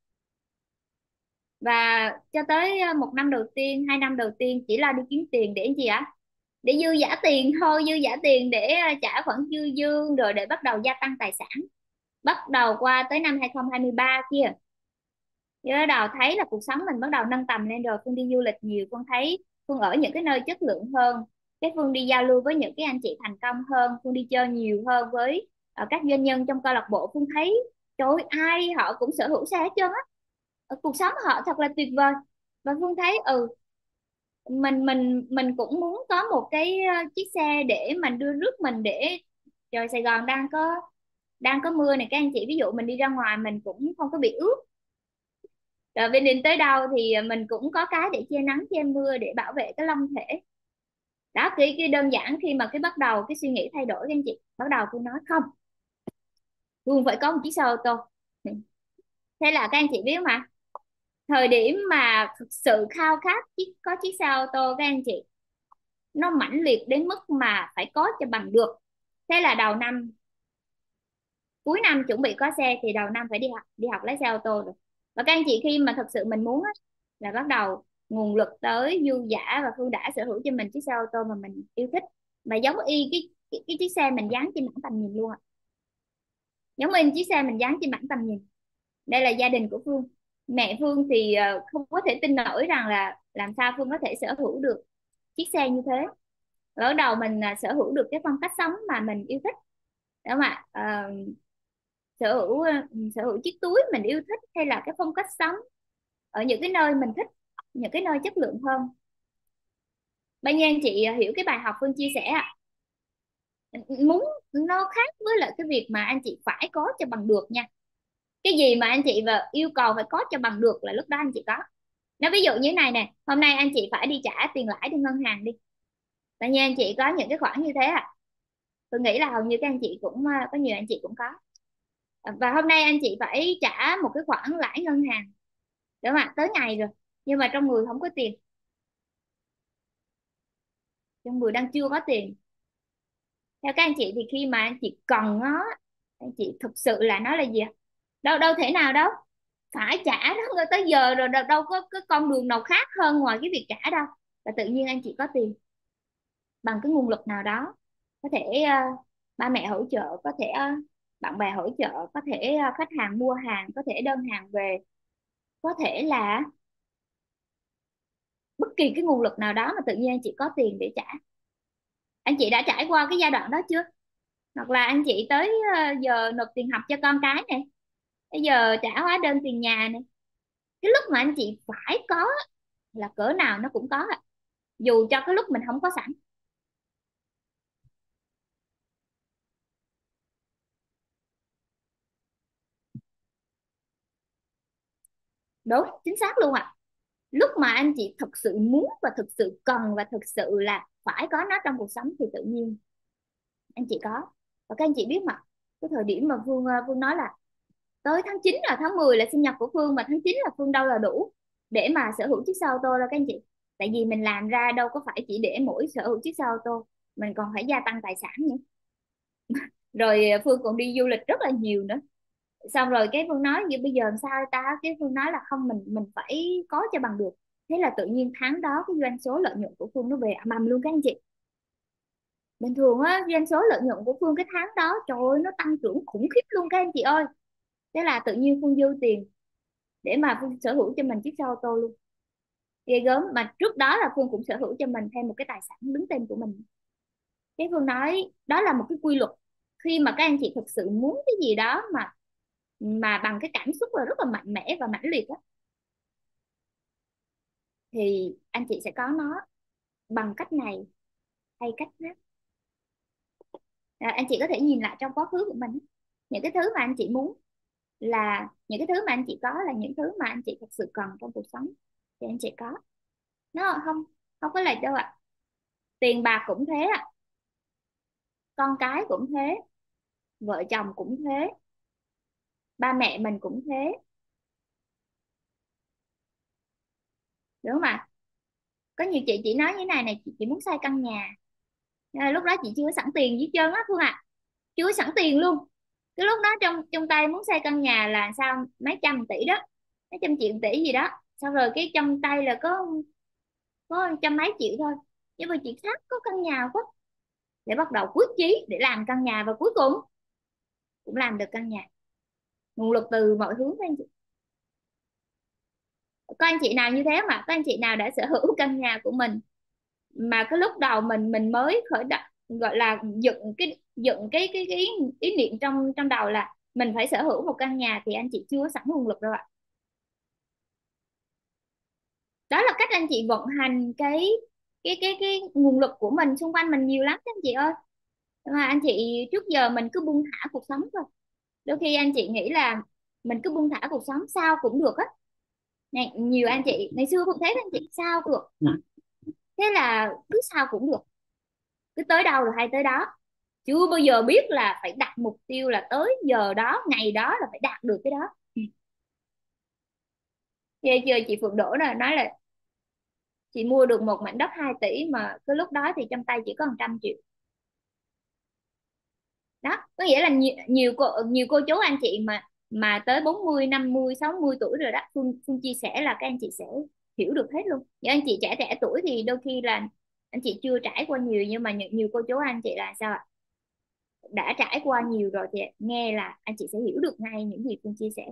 Và cho tới ờ, một năm đầu tiên, hai năm đầu tiên chỉ là đi kiếm tiền để gì ạ? Để dư giả tiền thôi, dư giả tiền để ờ, trả khoản dư dương, rồi để bắt đầu gia tăng tài sản. Bắt đầu qua tới năm hai không hai ba kia, thì bắt đầu thấy là cuộc sống mình bắt đầu nâng tầm lên rồi. Phương đi du lịch nhiều, Phương thấy Phương ở những cái nơi chất lượng hơn, cái Phương đi giao lưu với những cái anh chị thành công hơn, Phương đi chơi nhiều hơn với ờ, các doanh nhân trong câu lạc bộ. Phương thấy trời ơi, ai họ cũng sở hữu xe hết trơn á. Ờ, cuộc sống họ thật là tuyệt vời. Và Phương thấy ừ, mình mình mình cũng muốn có một cái ờ, chiếc xe để mình đưa rước mình, để trời Sài Gòn đang có đang có mưa này các anh chị, ví dụ mình đi ra ngoài mình cũng không có bị ướt. Rồi bên đến tới đâu thì mình cũng có cái để che nắng che mưa, để bảo vệ cái lông thể. Đó, cái, cái đơn giản khi mà cái bắt đầu cái suy nghĩ thay đổi các anh chị, bắt đầu tôi nói không, Phương phải có một chiếc xe ô tô. Thế là các anh chị biết mà, thời điểm mà thực sự khao khát chiếc có chiếc xe ô tô các anh chị, nó mãnh liệt đến mức mà phải có cho bằng được. Thế là đầu năm, cuối năm chuẩn bị có xe thì đầu năm phải đi học đi học lái xe ô tô rồi. Và các anh chị khi mà thật sự mình muốn á, là bắt đầu nguồn lực tới dư dả, và Phương đã sở hữu cho mình chiếc xe ô tô mà mình yêu thích, mà giống y cái cái, cái chiếc xe mình dán trên bảng tầm nhìn luôn ạ. Giống y chiếc xe mình dán trên bảng tầm nhìn. Đây là gia đình của Phương. Mẹ Phương thì ờ, không có thể tin nổi rằng là làm sao Phương có thể sở hữu được chiếc xe như thế. Và bắt đầu mình à, sở hữu được cái phong cách sống mà mình yêu thích, đúng không ạ? Ờ, sở hữu ờ, sở hữu chiếc túi mình yêu thích, hay là cái phong cách sống ở những cái nơi mình thích, những cái nơi chất lượng hơn. Bao nhiêu anh chị hiểu cái bài học Phương chia sẻ ạ? Muốn nó khác với lại cái việc mà anh chị phải có cho bằng được nha. Cái gì mà anh chị và yêu cầu phải có cho bằng được là lúc đó anh chị có. Nó ví dụ như này nè, hôm nay anh chị phải đi trả tiền lãi đi ngân hàng đi, tự nhiên anh chị có những cái khoản như thế à. Tôi nghĩ là hầu như các anh chị cũng ờ, có nhiều anh chị cũng có. Và hôm nay anh chị phải trả một cái khoản lãi ngân hàng, đúng không ạ, tới ngày rồi, nhưng mà trong người không có tiền, trong người đang chưa có tiền. Theo các anh chị thì khi mà anh chị cần nó, anh chị thực sự là nó là gì ạ? Đâu đâu thể nào đâu, phải trả đó tới giờ rồi, đâu, đâu có cái con đường nào khác hơn ngoài cái việc trả đâu. Và tự nhiên anh chị có tiền bằng cái nguồn lực nào đó, có thể ờ, ba mẹ hỗ trợ, có thể ờ, bạn bè hỗ trợ, có thể ờ, khách hàng mua hàng, có thể đơn hàng về, có thể là bất kỳ cái nguồn lực nào đó mà tự nhiên anh chị có tiền để trả. Anh chị đã trải qua cái giai đoạn đó chưa? Hoặc là anh chị tới ờ, giờ nộp tiền học cho con cái này, bây giờ trả hóa đơn tiền nhà này, cái lúc mà anh chị phải có là cỡ nào nó cũng có ạ, dù cho cái lúc mình không có sẵn. Đúng, chính xác luôn ạ. Lúc mà anh chị thực sự muốn và thực sự cần và thực sự là phải có nó trong cuộc sống thì tự nhiên anh chị có. Và các anh chị biết mà, cái thời điểm mà Phương ờ, Phương nói là tới tháng chín là tháng mười là sinh nhật của Phương, mà tháng chín là Phương đâu là đủ để mà sở hữu chiếc xe ô tô đâu các anh chị. Tại vì mình làm ra đâu có phải chỉ để mỗi sở hữu chiếc xe ô tô, mình còn phải gia tăng tài sản nữa. Rồi ờ, Phương còn đi du lịch rất là nhiều nữa. Xong rồi cái Phương nói như bây giờ làm sao ta, cái Phương nói là không, mình mình phải có cho bằng được. Thế là tự nhiên tháng đó cái doanh số lợi nhuận của Phương nó về ầm ầm luôn các anh chị. Bình thường á, doanh số lợi nhuận của Phương cái tháng đó trời ơi nó tăng trưởng khủng khiếp luôn các anh chị ơi. Thế là tự nhiên Phương dư tiền để mà Phương sở hữu cho mình chiếc xe ô tô luôn. Ghê gớm. Mà trước đó là Phương cũng sở hữu cho mình thêm một cái tài sản đứng tên của mình. Cái Phương nói đó là một cái quy luật, khi mà các anh chị thực sự muốn cái gì đó mà mà bằng cái cảm xúc là rất là mạnh mẽ và mãnh liệt đó, thì anh chị sẽ có nó bằng cách này hay cách khác. À, anh chị có thể nhìn lại trong quá khứ của mình, những cái thứ mà anh chị muốn là những cái thứ mà anh chị có là những thứ mà anh chị thực sự cần trong cuộc sống thì anh chị có. Nó không không có lệch đâu ạ. Tiền bạc cũng thế ạ, con cái cũng thế, vợ chồng cũng thế, ba mẹ mình cũng thế, đúng không ạ? Có nhiều chị chỉ nói như này này, chị chỉ muốn xây căn nhà. Nhưng mà lúc đó chị chưa sẵn tiền gì hết trơn á Phương ạ, chưa sẵn tiền luôn. Cái lúc đó trong trong tay muốn xây căn nhà là sao mấy trăm tỷ đó, mấy trăm triệu tỷ gì đó. Xong rồi cái trong tay là có có trăm mấy triệu thôi, nhưng mà chị khác có căn nhà quá, để bắt đầu quyết chí để làm căn nhà, và cuối cùng cũng làm được căn nhà. Nguồn lực từ mọi hướng các anh chị. Có anh chị nào như thế mà có anh chị nào đã sở hữu căn nhà của mình mà cái lúc đầu mình mình mới khởi động, gọi là dựng cái dựng cái cái, cái ý, ý niệm trong trong đầu là mình phải sở hữu một căn nhà, thì anh chị chưa sẵn nguồn lực đâu ạ. Đó là cách anh chị vận hành cái cái cái cái nguồn lực của mình xung quanh mình nhiều lắm các anh chị ơi. Mà anh chị trước giờ mình cứ buông thả cuộc sống thôi, đôi khi anh chị nghĩ là mình cứ buông thả cuộc sống sao cũng được á. Này, nhiều anh chị ngày xưa cũng thế, anh chị sao cũng được, thế là cứ sao cũng được, cứ tới đâu là hay tới đó, chưa bao giờ biết là phải đặt mục tiêu là tới giờ đó ngày đó là phải đạt được cái đó. Nghe chưa chị Phượng Đỗ là nói là chị mua được một mảnh đất hai tỷ mà cái lúc đó thì trong tay chỉ có một trăm triệu. Đó có nghĩa là nhiều, nhiều cô nhiều cô chú anh chị mà mà tới bốn mươi năm mươi sáu mươi tuổi rồi đó, Phương, Phương chia sẻ là các anh chị sẽ hiểu được hết luôn. Những anh chị trẻ trẻ tuổi thì đôi khi là anh chị chưa trải qua nhiều, nhưng mà nhiều, nhiều cô chú anh chị là sao ạ, đã trải qua nhiều rồi thì nghe là anh chị sẽ hiểu được ngay những gì Phương chia sẻ.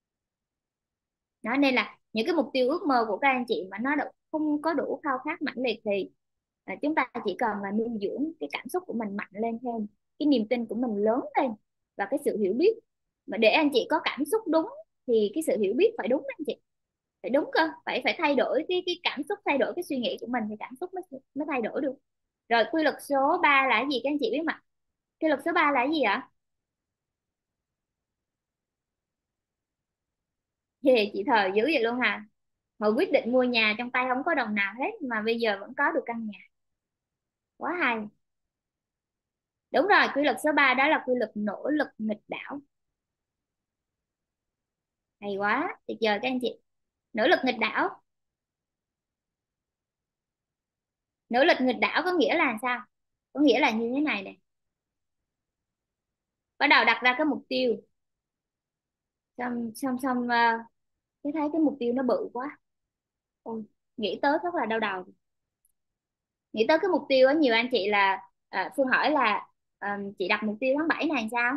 Đó nên là những cái mục tiêu ước mơ của các anh chị mà nó không có đủ khao khát mãnh liệt thì à, chúng ta chỉ cần là nuôi dưỡng cái cảm xúc của mình mạnh lên thêm, cái niềm tin của mình lớn lên, và cái sự hiểu biết. Mà để anh chị có cảm xúc đúng thì cái sự hiểu biết phải đúng anh chị. Phải đúng cơ, phải phải thay đổi cái cái cảm xúc, thay đổi cái suy nghĩ của mình thì cảm xúc mới mới thay đổi được. Rồi quy luật số ba là cái gì các anh chị biết mà? Quy luật số ba là cái gì ạ? Thì chị thờ dữ vậy luôn hả? Hồi quyết định mua nhà trong tay không có đồng nào hết mà bây giờ vẫn có được căn nhà, quá hay. Đúng rồi, quy luật số ba đó là quy luật nỗ lực nghịch đảo. Hay quá, tuyệt vời các anh chị. Nỗ lực nghịch đảo, nỗ lực nghịch đảo có nghĩa là sao? Có nghĩa là như thế này này, bắt đầu đặt ra cái mục tiêu, xong xong xong uh, cái thấy cái mục tiêu nó bự quá. Ôi, nghĩ tới rất là đau đầu. Nghĩ tới cái mục tiêu á, nhiều anh chị là à, Phương hỏi là à, chị đặt mục tiêu tháng bảy này sao,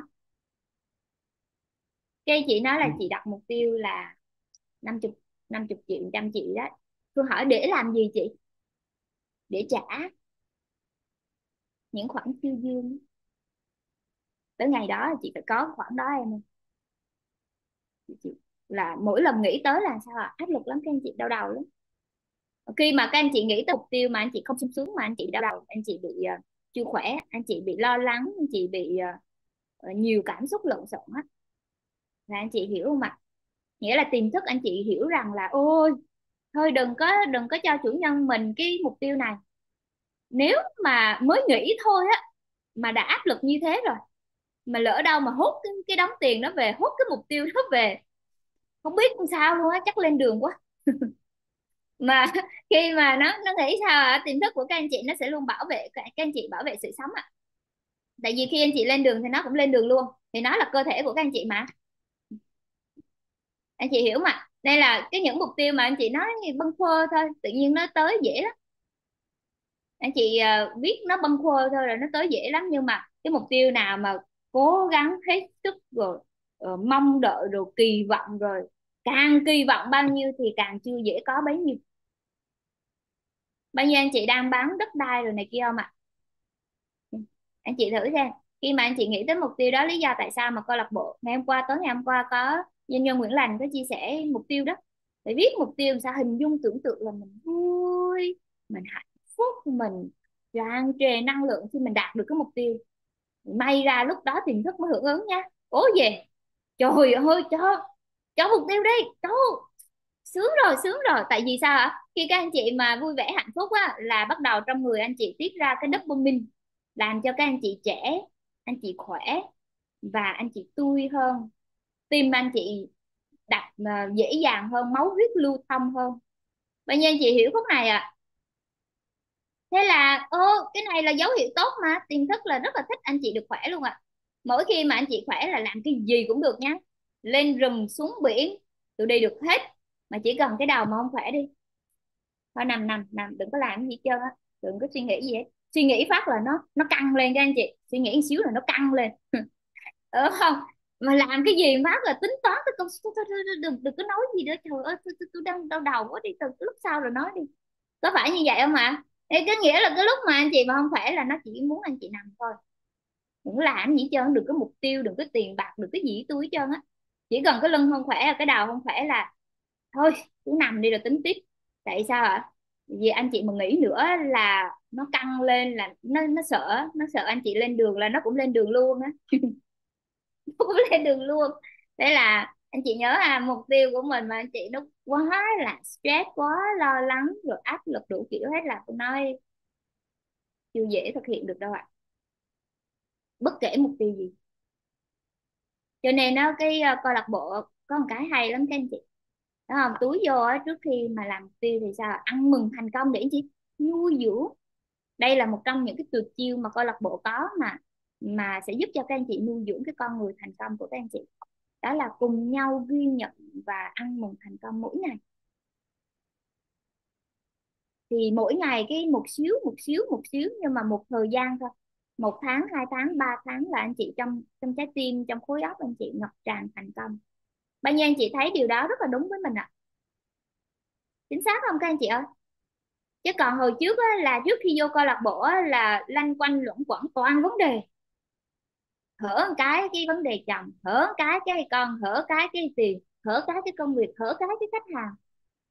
cái chị nói là chị đặt mục tiêu là năm chục, năm chục triệu, trăm triệu đó. Phương hỏi để làm gì chị? Để trả những khoản chiêu dương, tới ngày đó chị phải có khoản đó em ơi. Chị, là mỗi lần nghĩ tới là sao ạ, áp lực lắm các anh chị, đau đầu lắm. Khi mà các anh chị nghĩ tới mục tiêu mà anh chị không sung sướng mà anh chị đau đầu, anh chị bị uh, chưa khỏe, anh chị bị lo lắng, anh chị bị uh, nhiều cảm xúc lộn xộn á, là anh chị hiểu không ạ? Nghĩa là tiềm thức anh chị hiểu rằng là ôi thôi đừng có đừng có cho chủ nhân mình cái mục tiêu này, nếu mà mới nghĩ thôi á mà đã áp lực như thế rồi, mà lỡ đâu mà hút cái, cái đống tiền đó về, hút cái mục tiêu đó về, không biết làm sao luôn á, chắc lên đường quá. Mà khi mà nó nó nghĩ sao ạ, tiềm thức của các anh chị nó sẽ luôn bảo vệ các, các anh chị, bảo vệ sự sống ạ. Tại vì khi anh chị lên đường thì nó cũng lên đường luôn, thì nó là cơ thể của các anh chị mà, anh chị hiểu mà. Đây là cái những mục tiêu mà anh chị nói bâng quơ thôi tự nhiên nó tới dễ lắm. Anh chị uh, biết nó bâng quơ thôi là nó tới dễ lắm, nhưng mà cái mục tiêu nào mà cố gắng hết sức rồi, ờ, mong đợi rồi kỳ vọng rồi, càng kỳ vọng bao nhiêu thì càng chưa dễ có bấy nhiêu. Bao nhiêu anh chị đang bán đất đai rồi này kia không ạ? Anh chị thử xem, khi mà anh chị nghĩ tới mục tiêu đó, lý do tại sao mà câu lạc bộ ngày hôm qua, tối ngày hôm qua có doanh nhân Nguyễn Lành có chia sẻ mục tiêu đó, phải viết mục tiêu làm sao hình dung tưởng tượng là mình vui, mình hạnh phúc, mình tràn trề năng lượng khi mình đạt được cái mục tiêu. May ra lúc đó tiềm thức mới hưởng ứng nha. Ố về, trời ơi, cho cho mục tiêu đi, cho sướng rồi, sướng rồi. Tại vì sao ạ? Khi các anh chị mà vui vẻ hạnh phúc á là bắt đầu trong người anh chị tiết ra cái dopamine, làm cho các anh chị trẻ, anh chị khỏe và anh chị tươi hơn, tim anh chị đập à, dễ dàng hơn, máu huyết lưu thông hơn. Bao nhiêu anh chị hiểu khúc này ạ? Thế là ô, cái này là dấu hiệu tốt mà, tiềm thức là rất là thích anh chị được khỏe luôn ạ. Mỗi khi mà anh chị khỏe là làm cái gì cũng được nhá, lên rừng xuống biển tụi đi được hết, mà chỉ cần cái đầu mà không khỏe đi, thôi nằm nằm nằm, đừng có làm gì hết trơn á, đừng có suy nghĩ gì hết. Suy nghĩ phát là nó nó căng lên các anh chị, suy nghĩ một xíu là nó căng lên. Đúng không? Mà làm cái gì phát là tính toán cái công, thôi, thôi, thôi, đừng đừng có nói gì nữa, trời ơi tôi, tôi, tôi đang đau đầu quá, đi từ lúc sau rồi nói đi. Có phải như vậy không ạ? Thì có nghĩa là cái lúc mà anh chị mà không khỏe là nó chỉ muốn anh chị nằm thôi, đừng có làm gì hết trơn, đừng có mục tiêu, đừng có tiền bạc, đừng có gì với tôi hết trơn á. Chỉ cần cái lưng không khỏe, cái đầu không khỏe là thôi, cứ nằm đi rồi tính tiếp. Tại sao ạ? Vì anh chị mà nghĩ nữa là nó căng lên, là nó nó sợ, nó sợ anh chị lên đường là nó cũng lên đường luôn á. Nó cũng lên đường luôn. Thế là anh chị nhớ à, mục tiêu của mình mà anh chị nó quá là stress, quá lo lắng rồi áp lực đủ kiểu hết, là tôi nói chưa dễ thực hiện được đâu ạ, bất kể mục tiêu gì. Cho nên nó cái uh, câu lạc bộ có một cái hay lắm các anh chị, đúng không? Túi vô á, trước khi mà làm mục tiêu thì sao, ăn mừng thành công để chi, nuôi dưỡng. Đây là một trong những cái tuyệt chiêu mà câu lạc bộ có, mà mà sẽ giúp cho các anh chị nuôi dưỡng cái con người thành công của các anh chị. Đó là cùng nhau ghi nhận và ăn mừng thành công mỗi ngày. Thì mỗi ngày cái một xíu một xíu một xíu, nhưng mà một thời gian thôi, một tháng, hai tháng, ba tháng là anh chị trong trong trái tim, trong khối óc anh chị ngập tràn thành công. Bao nhiêu anh chị thấy điều đó rất là đúng với mình ạ? Chính xác không các anh chị ơi? Chứ còn hồi trước á, là trước khi vô câu lạc bộ á, là lanh quanh luẩn quẩn toàn vấn đề, hở một cái cái vấn đề chồng, hở một cái cái con, hở cái cái tiền, hở cái cái công việc, hở cái cái khách hàng.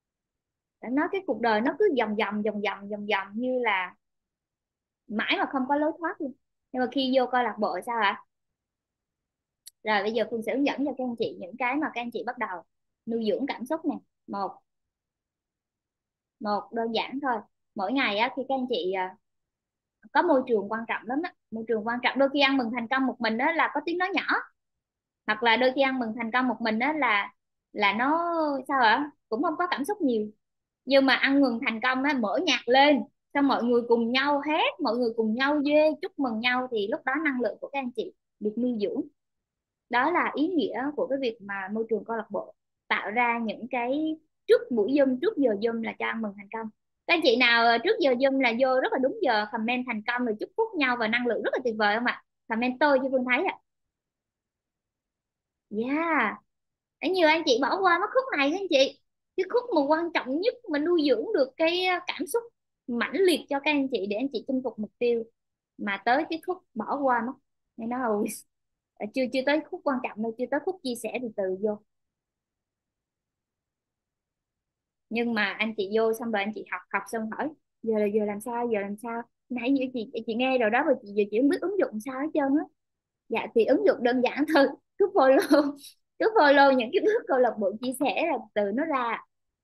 Nó cái cuộc đời nó cứ vòng vòng vòng vòng vòng vòng như là mãi mà không có lối thoát luôn. Nhưng mà khi vô câu lạc bộ sao ạ? Rồi bây giờ Phương sẽ hướng dẫn cho các anh chị những cái mà các anh chị bắt đầu nuôi dưỡng cảm xúc nè. Một một đơn giản thôi. Mỗi ngày á, khi các anh chị à, có môi trường quan trọng lắm á, môi trường quan trọng. Đôi khi ăn mừng thành công một mình đó là có tiếng nói nhỏ, hoặc là đôi khi ăn mừng thành công một mình đó là là nó sao ạ, cũng không có cảm xúc nhiều. Nhưng mà ăn mừng thành công á, mở nhạc lên, xong mọi người cùng nhau hét, mọi người cùng nhau dê chúc mừng nhau, thì lúc đó năng lượng của các anh chị được nuôi dưỡng. Đó là ý nghĩa của cái việc mà môi trường câu lạc bộ tạo ra những cái trước buổi Zoom, trước giờ Zoom là cho ăn mừng thành công. Các anh chị nào ờ, trước giờ Zoom là vô rất là đúng giờ comment thành công rồi chúc phúc nhau và năng lượng rất là tuyệt vời không ạ? Comment tôi cho Phương thấy ạ. Yeah. Ấy, nhiều anh chị bỏ qua mất khúc này các anh chị, cái khúc mà quan trọng nhất mà nuôi dưỡng được cái ờ, cảm xúc mãnh liệt cho các anh chị để anh chị chinh phục mục tiêu, mà tới cái khúc bỏ qua mất. Nên nó là chưa chưa tới khúc quan trọng đâu, chưa tới khúc chia sẻ từ từ vô. Nhưng mà anh chị vô xong rồi anh chị học học xong hỏi giờ là giờ làm sao, giờ làm sao, nãy giờ chị chị nghe rồi đó, rồi chị giờ chị không biết ứng dụng sao hết trơn á. Dạ thì ứng dụng đơn giản thôi, cứ follow cứ follow những cái bước câu lạc bộ chia sẻ là từ nó ra.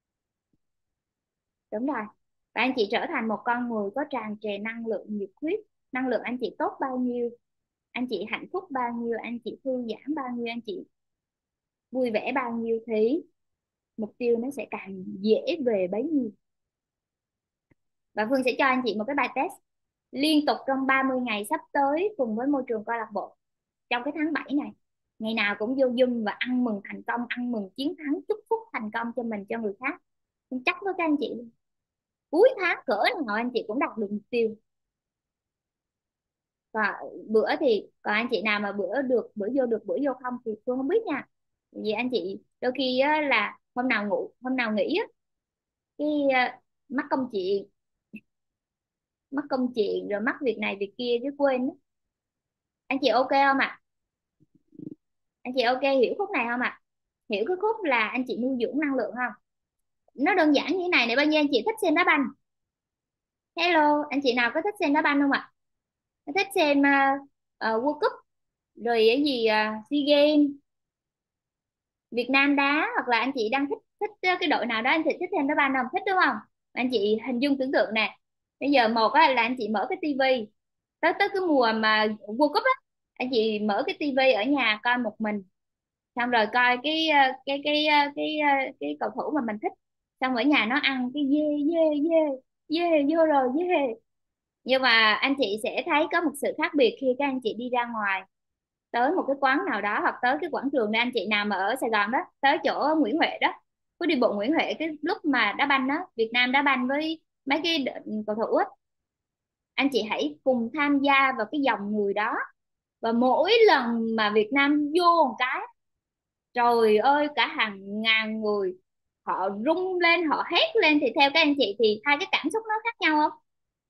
Đúng rồi. Và anh chị trở thành một con người có tràn trề năng lượng nhiệt huyết. Năng lượng anh chị tốt bao nhiêu, anh chị hạnh phúc bao nhiêu, anh chị thư giãn bao nhiêu, anh chị vui vẻ bao nhiêu, thì mục tiêu nó sẽ càng dễ về bấy nhiêu. Và Phương sẽ cho anh chị một cái bài test liên tục trong ba mươi ngày sắp tới cùng với môi trường câu lạc bộ trong cái tháng bảy này. Ngày nào cũng vô Zoom và ăn mừng thành công, ăn mừng chiến thắng, chúc phúc thành công cho mình, cho người khác. Phương chắc với các anh chị, cuối tháng cỡ nào anh chị cũng đạt được mục tiêu. Và bữa thì còn anh chị nào mà bữa được bữa vô được bữa vô không thì Phương không biết nha. Vì anh chị đôi khi á, là hôm nào ngủ hôm nào nghỉ á, cái à, mắc công chuyện mắc công chuyện rồi mắc việc này việc kia chứ quên á. Anh chị ok không ạ? Anh chị ok hiểu khúc này không ạ? Hiểu cái khúc là anh chị nuôi dưỡng năng lượng không? Nó đơn giản như thế này này. Bao nhiêu anh chị thích xem đá banh? Hello, anh chị nào có thích xem đá banh không ạ? Thích xem uh, uh, World Cup rồi cái gì uh, SEA Games Việt Nam đá, hoặc là anh chị đang thích thích uh, cái đội nào đó, anh chị thích xem đá banh không? Thích đúng không? Anh chị hình dung tưởng tượng nè. Bây giờ một á, là anh chị mở cái tivi, tới tới cái mùa mà World Cup á, anh chị mở cái tivi ở nhà coi một mình, xong rồi coi cái ờ, cái cái ờ, cái ờ, cái cầu thủ mà mình thích, xong ở nhà nó ăn cái dê dê dê dê vô rồi dê. Nhưng mà anh chị sẽ thấy có một sự khác biệt khi các anh chị đi ra ngoài, tới một cái quán nào đó hoặc tới cái quảng trường này. Anh chị nào mà ở Sài Gòn đó, tới chỗ Nguyễn Huệ đó, có đi bộ Nguyễn Huệ, cái lúc mà đá banh đó, Việt Nam đá banh với mấy cái đội- cầu thủ á, anh chị hãy cùng tham gia vào cái dòng người đó. Và mỗi lần mà Việt Nam vô một cái, trời ơi, cả hàng ngàn người họ rung lên, họ hét lên, thì theo các anh chị thì hai cái cảm xúc nó khác nhau không?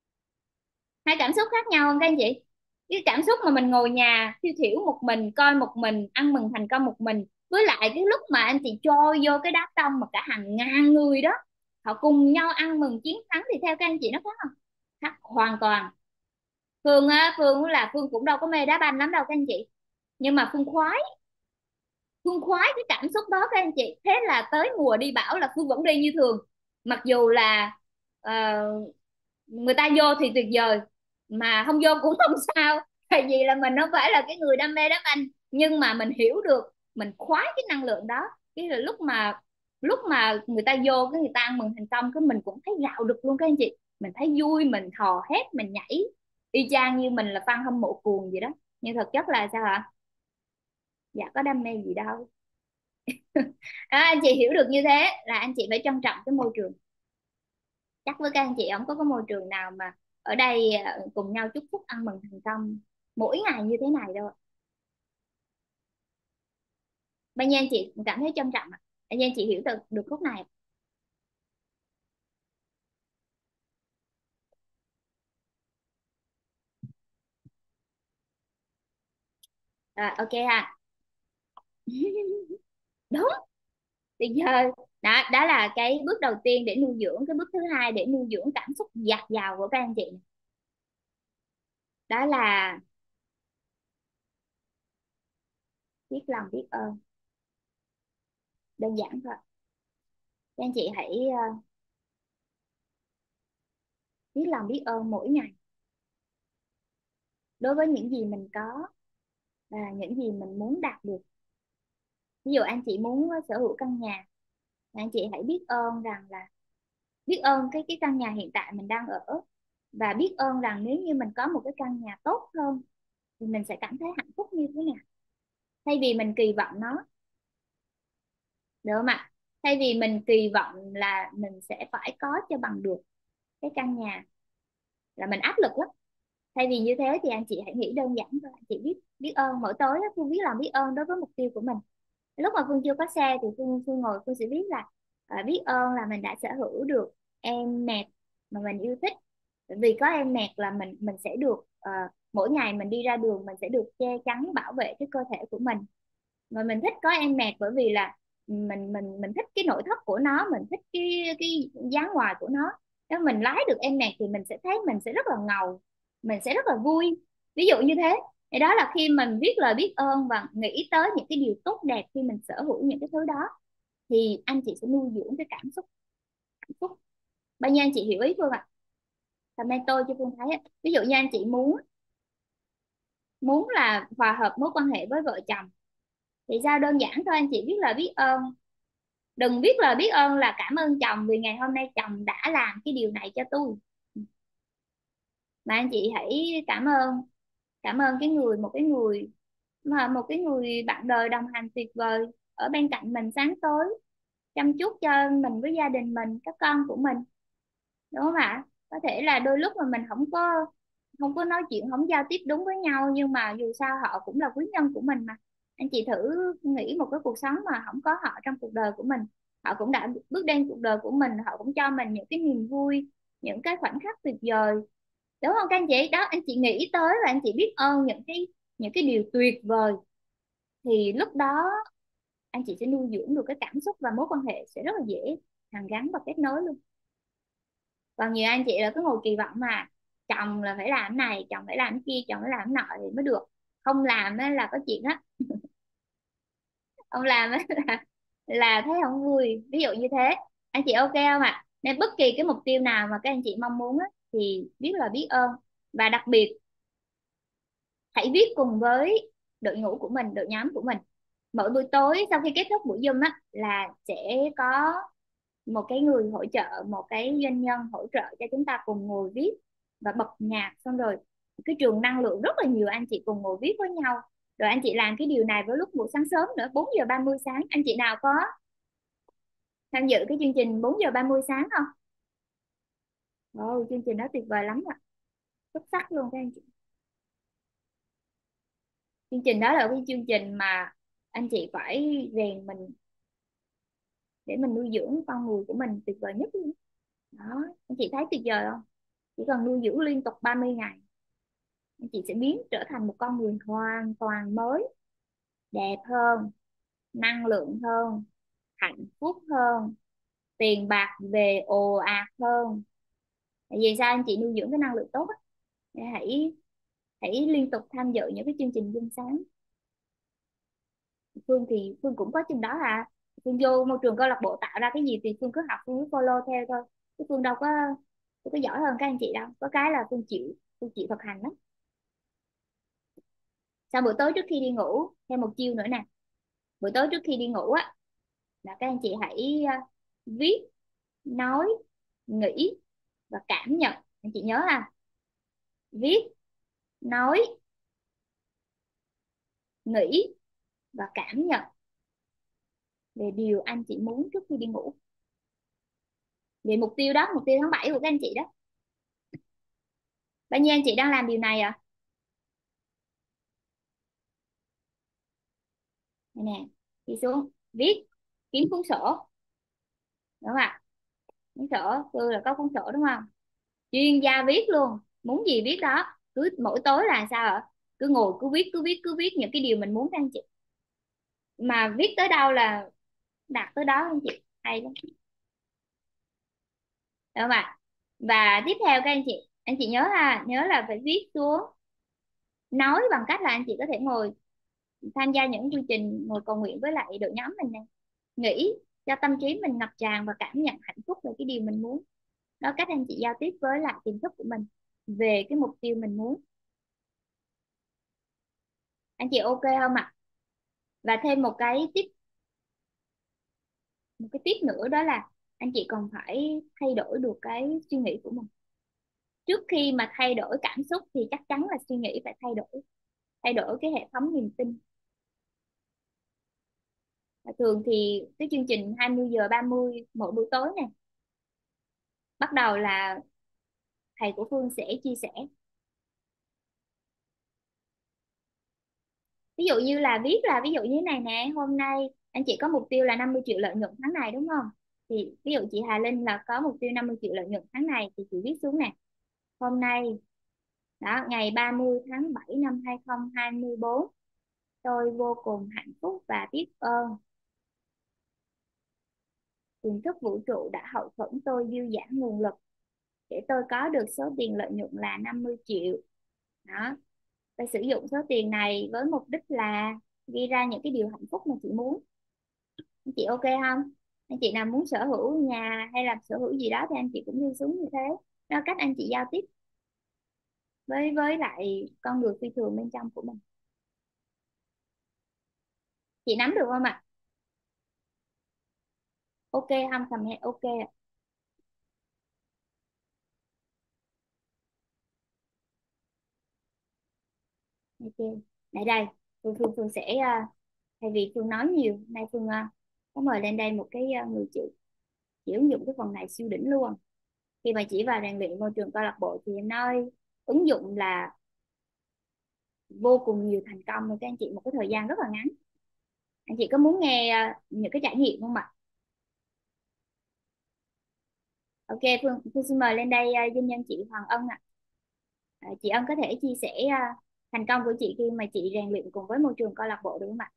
Hai cảm xúc khác nhau không các anh chị? Cái cảm xúc mà mình ngồi nhà thiêu thiểu một mình, coi một mình, ăn mừng thành công một mình, với lại cái lúc mà anh chị trôi vô cái đám đông mà cả hàng ngàn người đó, họ cùng nhau ăn mừng chiến thắng, thì theo các anh chị nó khác không? Khác hoàn toàn. Phương á, Phương là Phương cũng đâu có mê đá banh lắm đâu các anh chị, nhưng mà Phương khoái Phương khoái cái cảm xúc đó các anh chị. Thế là tới mùa đi bão là Phương vẫn đi như thường, mặc dù là ờ, người ta vô thì tuyệt vời, mà không vô cũng không sao, tại vì là mình không phải là cái người đam mê đá banh, nhưng mà mình hiểu được, mình khoái cái năng lượng đó. Cái là lúc mà lúc mà người ta vô, cái người ta ăn mừng thành công, cái mình cũng thấy gạo được luôn các anh chị. Mình thấy vui, mình hò hét, mình nhảy y chang như mình là fan hâm mộ cuồng vậy đó. Nhưng thực chất là sao ạ? Dạ có đam mê gì đâu. Đó, anh chị hiểu được như thế là anh chị phải trân trọng cái môi trường. Chắc với các anh chị không có cái môi trường nào mà ở đây ờ, cùng nhau chúc phúc ăn mừng thành công mỗi ngày như thế này đâu. Bao nhiêu anh chị cũng cảm thấy trân trọng ạ? Bao nhiêu anh chị hiểu được được khúc này? À, ok ha. Đúng, tuyệt vời. Đó, đó là cái bước đầu tiên để nuôi dưỡng. Cái bước thứ hai để nuôi dưỡng cảm xúc dạt dào của các anh chị, đó là biết lòng biết ơn. Đơn giản thôi, các anh chị hãy ờ, biết lòng biết ơn mỗi ngày đối với những gì mình có và những gì mình muốn đạt được. Ví dụ anh chị muốn sở hữu căn nhà, anh chị hãy biết ơn rằng là biết ơn cái cái căn nhà hiện tại mình đang ở, và biết ơn rằng nếu như mình có một cái căn nhà tốt hơn thì mình sẽ cảm thấy hạnh phúc như thế nào, thay vì mình kỳ vọng nó, được không ạ? Thay vì mình kỳ vọng là mình sẽ phải có cho bằng được cái căn nhà là mình áp lực lắm. Thay vì như thế thì anh chị hãy nghĩ đơn giản thôi, anh chị biết biết ơn mỗi tối á, Phương biết lòng biết ơn đối với mục tiêu của mình. Lúc mà Phương chưa có xe thì Phương Phương ngồi Phương sẽ viết là à, biết ơn là mình đã sở hữu được em mẹt mà mình yêu thích. Bởi vì có em mẹt là mình mình sẽ được ờ, mỗi ngày mình đi ra đường mình sẽ được che chắn bảo vệ cái cơ thể của mình. Mà mình thích có em mẹt bởi vì là mình mình mình thích cái nội thất của nó, mình thích cái cái dáng ngoài của nó. Nếu mình lái được em mẹt thì mình sẽ thấy mình sẽ rất là ngầu, mình sẽ rất là vui, ví dụ như thế. Thì đó là khi mình viết lời biết ơn và nghĩ tới những cái điều tốt đẹp khi mình sở hữu những cái thứ đó, thì anh chị sẽ nuôi dưỡng cái cảm xúc hạnh phúc. Bao nhiêu anh chị hiểu ý Phương ạ? Comment tôi cho Phương thấy ạ. Ví dụ như anh chị muốn muốn là hòa hợp mối quan hệ với vợ chồng thì sao, đơn giản thôi, anh chị viết lời biết ơn. Đừng viết lời biết ơn là cảm ơn chồng vì ngày hôm nay chồng đã làm cái điều này cho tôi, mà anh chị hãy cảm ơn cảm ơn cái người một cái người mà một cái người bạn đời đồng hành tuyệt vời ở bên cạnh mình sáng tối, chăm chút cho mình với gia đình mình, các con của mình, đúng không ạ? Có thể là đôi lúc mà mình không có không có nói chuyện, không giao tiếp đúng với nhau, nhưng mà dù sao họ cũng là quý nhân của mình mà. Anh chị thử nghĩ một cái cuộc sống mà không có họ trong cuộc đời của mình, họ cũng đã bước đến cuộc đời của mình, họ cũng cho mình những cái niềm vui, những cái khoảnh khắc tuyệt vời, đúng không các anh chị? Đó, anh chị nghĩ tới và anh chị biết ơn những cái những cái điều tuyệt vời, thì lúc đó anh chị sẽ nuôi dưỡng được cái cảm xúc và mối quan hệ sẽ rất là dễ hàn gắn và kết nối luôn. Còn nhiều anh chị là cứ ngồi kỳ vọng mà chồng là phải làm cái này, chồng phải làm cái kia, chồng phải làm cái nọ thì mới được, không làm á là có chuyện á, không làm á là, là thấy không vui, ví dụ như thế. Anh chị ok không ạ? Nên bất kỳ cái mục tiêu nào mà các anh chị mong muốn á, thì biết là biết ơn. Và đặc biệt hãy viết cùng với đội ngũ của mình, đội nhóm của mình. Mỗi buổi tối sau khi kết thúc buổi Zoom á là sẽ có một cái người hỗ trợ, một cái doanh nhân hỗ trợ cho chúng ta cùng ngồi viết và bật nhạc, xong rồi cái trường năng lượng rất là nhiều anh chị cùng ngồi viết với nhau. Rồi anh chị làm cái điều này vào lúc buổi sáng sớm nữa, bốn giờ ba mươi sáng. Anh chị nào có tham dự cái chương trình bốn giờ ba mươi sáng không? Ồ, chương trình đó tuyệt vời lắm ạ, xuất sắc luôn các anh chị. Chương trình đó là cái chương trình mà anh chị phải rèn mình để mình nuôi dưỡng con người của mình tuyệt vời nhất luôn. Đó, anh chị thấy tuyệt vời không? Chỉ cần nuôi dưỡng liên tục ba mươi ngày, anh chị sẽ biến trở thành một con người hoàn toàn mới, đẹp hơn, năng lượng hơn, hạnh phúc hơn, tiền bạc về ồ ạt hơn. Tại vì sao? Anh chị nuôi dưỡng cái năng lượng tốt á. Để hãy hãy liên tục tham dự những cái chương trình Zoom sáng. Phương thì Phương cũng có chừng đó à. Phương vô môi trường câu lạc bộ tạo ra cái gì thì Phương cứ học, Phương cứ follow theo thôi. Chứ Phương đâu có Phương có giỏi hơn các anh chị đâu. Có cái là Phương chịu Phương chịu thực hành lắm. Sau buổi tối trước khi đi ngủ thêm một chiêu nữa nè. Buổi tối trước khi đi ngủ á là các anh chị hãy uh, viết, nói, nghĩ và cảm nhận. Anh chị nhớ ha, viết, nói, nghĩ và cảm nhận về điều anh chị muốn trước khi đi ngủ, về mục tiêu đó, mục tiêu tháng bảy của các anh chị đó. Bao nhiêu anh chị đang làm điều này à? Này nè, đi xuống viết, kiếm cuốn sổ, đúng không ạ? Cuốn sổ, tôi là có cuốn sổ đúng không? Chuyên gia viết luôn, muốn gì viết đó. Cứ mỗi tối là sao ạ? Cứ ngồi cứ viết cứ viết cứ viết những cái điều mình muốn các anh chị. Mà viết tới đâu là đạt tới đó anh chị, hay lắm, đúng không ạ? Và tiếp theo các anh chị anh chị nhớ ha, nhớ là phải viết xuống, nói bằng cách là anh chị có thể ngồi tham gia những quy trình, ngồi cầu nguyện với lại đội nhóm mình này, nghĩ cho tâm trí mình ngập tràn và cảm nhận hạnh phúc về cái điều mình muốn. Đó, cách anh chị giao tiếp với lại tiềm thức của mình về cái mục tiêu mình muốn. Anh chị ok không ạ? Và thêm một cái tip, một cái tip nữa đó là anh chị còn phải thay đổi được cái suy nghĩ của mình. Trước khi mà thay đổi cảm xúc thì chắc chắn là suy nghĩ phải thay đổi, thay đổi cái hệ thống niềm tin. Và thường thì cái chương trình hai mươi giờ ba mươi mỗi buổi tối này, bắt đầu là thầy của Phương sẽ chia sẻ, ví dụ như là viết, là ví dụ như thế này nè: hôm nay anh chị có mục tiêu là năm mươi triệu lợi nhuận tháng này đúng không? Thì ví dụ chị Hà Linh là có mục tiêu năm mươi triệu lợi nhuận tháng này thì chị viết xuống nè: hôm nay, đó, ngày ba mươi tháng bảy năm hai không hai bốn, tôi vô cùng hạnh phúc và biết ơn tiềm thức vũ trụ đã hậu thuẫn tôi dư dả nguồn lực để tôi có được số tiền lợi nhuận là năm mươi triệu. Đó, tôi sử dụng số tiền này với mục đích là ghi ra những cái điều hạnh phúc mà chị muốn. Anh chị ok không? Anh chị nào muốn sở hữu nhà hay là sở hữu gì đó thì anh chị cũng ghi xuống như thế. Đó là cách anh chị giao tiếp với với lại con người phi thường bên trong của mình. Chị nắm được không ạ? Ok không? Comment ok ạ. Ok. Đây đây, Phương Phương Phương sẽ uh, thay vì Phương nói nhiều, nay Phương uh, có mời lên đây một cái uh, người chị chỉ ứng dụng cái phần này siêu đỉnh luôn. Khi mà chỉ vào rèn luyện môi trường câu lạc bộ thì nơi ứng dụng là vô cùng nhiều thành công với các anh chị một cái thời gian rất là ngắn. Anh chị có muốn nghe uh, những cái trải nghiệm không ạ? Ok, Phương, Phương xin mời lên đây uh, doanh nhân chị Hoàng Ân ạ. À, chị Ân có thể chia sẻ uh, thành công của chị khi mà chị rèn luyện cùng với môi trường câu lạc bộ được không ạ?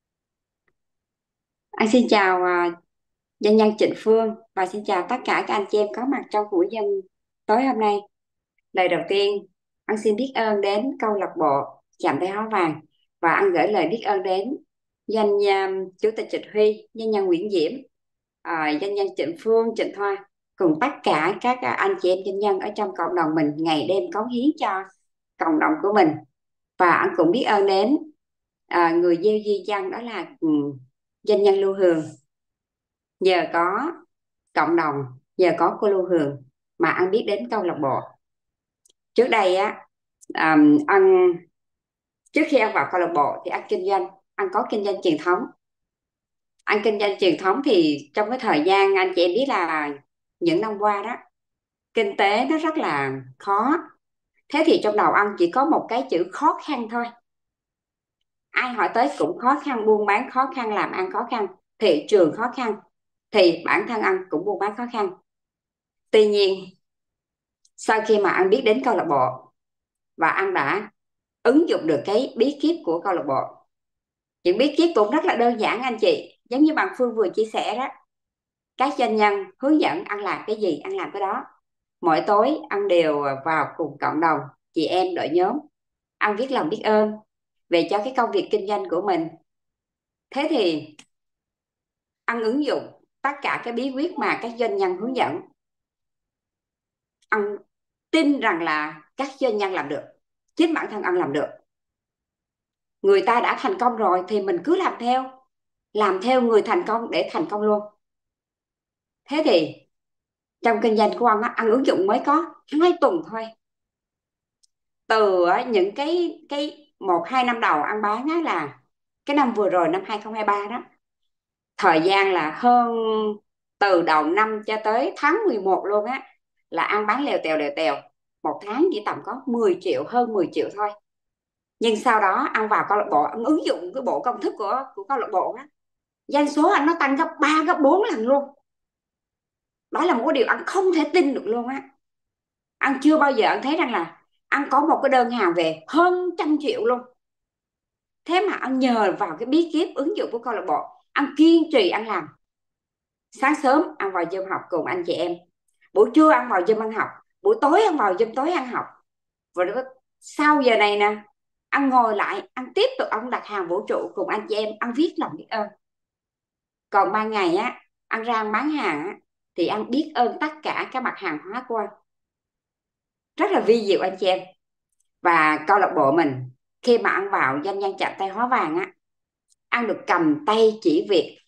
Anh xin chào à, doanh nhân Trịnh Phương và xin chào tất cả các anh chị em có mặt trong buổi dân tối hôm nay. Lời đầu tiên, anh xin biết ơn đến câu lạc bộ Chạm Tay Áo Vàng và anh gửi lời biết ơn đến doanh um, chủ tịch Trịnh Huy, doanh nhân Nguyễn Diễm, à, doanh nhân Trịnh Phương, Trịnh Thoa cùng tất cả các à, anh chị em doanh nhân ở trong cộng đồng mình ngày đêm cống hiến cho cộng đồng của mình. Và anh cũng biết ơn đến à, người gieo di dân đó là um, doanh nhân Lưu Hường. Nhờ có cộng đồng, nhờ có cô Lưu Hương mà anh biết đến câu lạc bộ. Trước đây á, à, anh trước khi anh vào câu lạc bộ thì anh kinh doanh, anh có kinh doanh truyền thống. Anh kinh doanh truyền thống thì trong cái thời gian anh chị em biết là những năm qua đó, kinh tế nó rất là khó. Thế thì trong đầu anh chỉ có một cái chữ khó khăn thôi. Ai hỏi tới cũng khó khăn, buôn bán khó khăn, làm ăn khó khăn, thị trường khó khăn, thì bản thân anh cũng buôn bán khó khăn. Tuy nhiên sau khi mà anh biết đến câu lạc bộ và anh đã ứng dụng được cái bí kíp của câu lạc bộ, những bí kíp cũng rất là đơn giản anh chị, giống như bạn Phương vừa chia sẻ đó. Các doanh nhân hướng dẫn ăn làm cái gì ăn làm cái đó. Mỗi tối ăn đều vào cùng cộng đồng chị em đội nhóm, ăn viết lòng biết ơn về cho cái công việc kinh doanh của mình. Thế thì ăn ứng dụng tất cả cái bí quyết mà các doanh nhân hướng dẫn, ăn tin rằng là các doanh nhân làm được, chính bản thân ăn làm được. Người ta đã thành công rồi thì mình cứ làm theo, làm theo người thành công để thành công luôn. Thế thì trong kinh doanh của anh á, anh ứng dụng mới có hai tuần thôi. Từ những cái cái một hai năm đầu ăn bán á, là cái năm vừa rồi năm hai không hai ba đó, thời gian là hơn, từ đầu năm cho tới tháng mười một luôn á, là ăn bán lèo tèo lèo tèo. Một tháng chỉ tầm có mười triệu, hơn mười triệu thôi. Nhưng sau đó ăn vào câu lạc bộ, ăn ứng dụng cái bộ công thức của của câu lạc bộ á, doanh số anh nó tăng gấp ba gấp bốn lần luôn. Đó là một cái điều anh không thể tin được luôn á. Anh chưa bao giờ anh thấy rằng là anh có một cái đơn hàng về hơn trăm triệu luôn. Thế mà anh nhờ vào cái bí kíp ứng dụng của câu lạc bộ, anh kiên trì anh làm Sáng sớm ăn vào Zoom học cùng anh chị em, buổi trưa ăn vào Zoom ăn học, buổi tối ăn vào Zoom tối ăn học. Và sau giờ này nè, ăn ngồi lại, ăn tiếp tục ăn đặt hàng vũ trụ cùng anh chị em, ăn viết lòng biết ơn. Còn ban ngày á, ăn ra ăn bán hàng á, thì ăn biết ơn tất cả các mặt hàng hóa của anh. Rất là vi diệu anh chị em. Và câu lạc bộ mình khi mà ăn vào doanh nhân chạm tay hóa vàng á, ăn được cầm tay chỉ việc.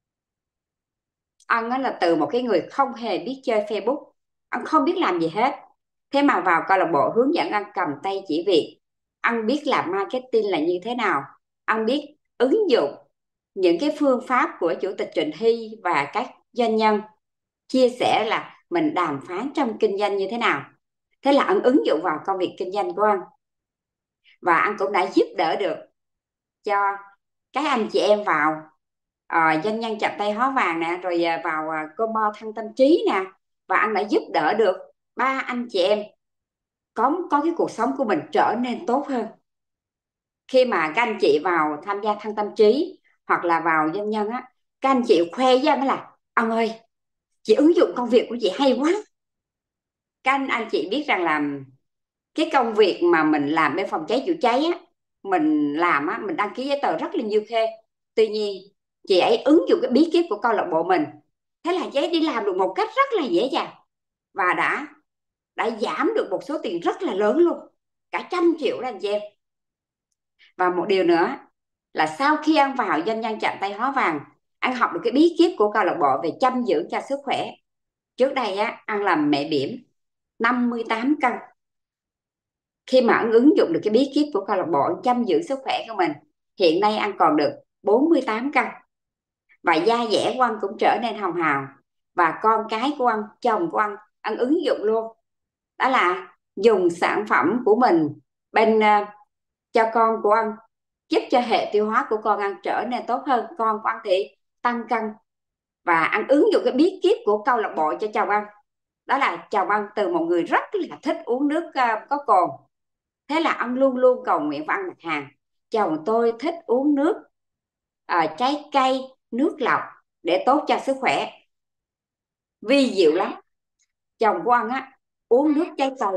Ăn á là từ một cái người không hề biết chơi Facebook, ăn không biết làm gì hết, thế mà vào câu lạc bộ hướng dẫn ăn cầm tay chỉ việc. Ăn biết làm marketing là như thế nào, ăn biết ứng dụng những cái phương pháp của chủ tịch Trịnh Hy và các doanh nhân chia sẻ là mình đàm phán trong kinh doanh như thế nào. Thế là anh ứng dụng vào công việc kinh doanh của anh, và anh cũng đã giúp đỡ được cho các anh chị em vào uh, doanh nhân chạm tay hóa vàng nè, rồi uh, vào uh, combo thăng tâm trí nè. Và anh đã giúp đỡ được ba anh chị em có có cái cuộc sống của mình trở nên tốt hơn. Khi mà các anh chị vào tham gia thăng tâm trí hoặc là vào doanh nhân á, các anh chị khoe với anh là ông ơi, chị ứng dụng công việc của chị hay quá. Các anh anh chị biết rằng là cái công việc mà mình làm bên phòng cháy chữa cháy á, mình làm á, mình đăng ký giấy tờ rất là nhiều khê. Tuy nhiên chị ấy ứng dụng cái bí kíp của câu lạc bộ mình, thế là chị ấy đi làm được một cách rất là dễ dàng, và đã đã giảm được một số tiền rất là lớn luôn, cả trăm triệu đó anh chị em. Và một điều nữa là sau khi ăn vào doanh nhân chạm tay hóa vàng, ăn học được cái bí kíp của câu lạc bộ về chăm dưỡng cho sức khỏe. Trước đây á, ăn làm mẹ bỉm năm mươi tám cân. Khi mà ăn ứng dụng được cái bí kíp của câu lạc bộ chăm dưỡng sức khỏe của mình, hiện nay ăn còn được bốn mươi tám cân. Và da dẻ của anh cũng trở nên hồng hào. Và con cái của anh, chồng của anh, anh ứng dụng luôn. Đó là dùng sản phẩm của mình bên uh, cho con của anh, giúp cho hệ tiêu hóa của con ăn trở nên tốt hơn. Con của anh thì tăng cân. Và ăn ứng dụng cái bí kíp của câu lạc bộ cho chồng ăn. Đó là chồng ăn từ một người rất là thích uống nước uh, có cồn, thế là ông luôn luôn cầu nguyện và ăn mặt hàng chồng tôi thích uống nước à, trái cây, nước lọc để tốt cho sức khỏe. Vi diệu lắm. Chồng của anh á uống nước trái cây.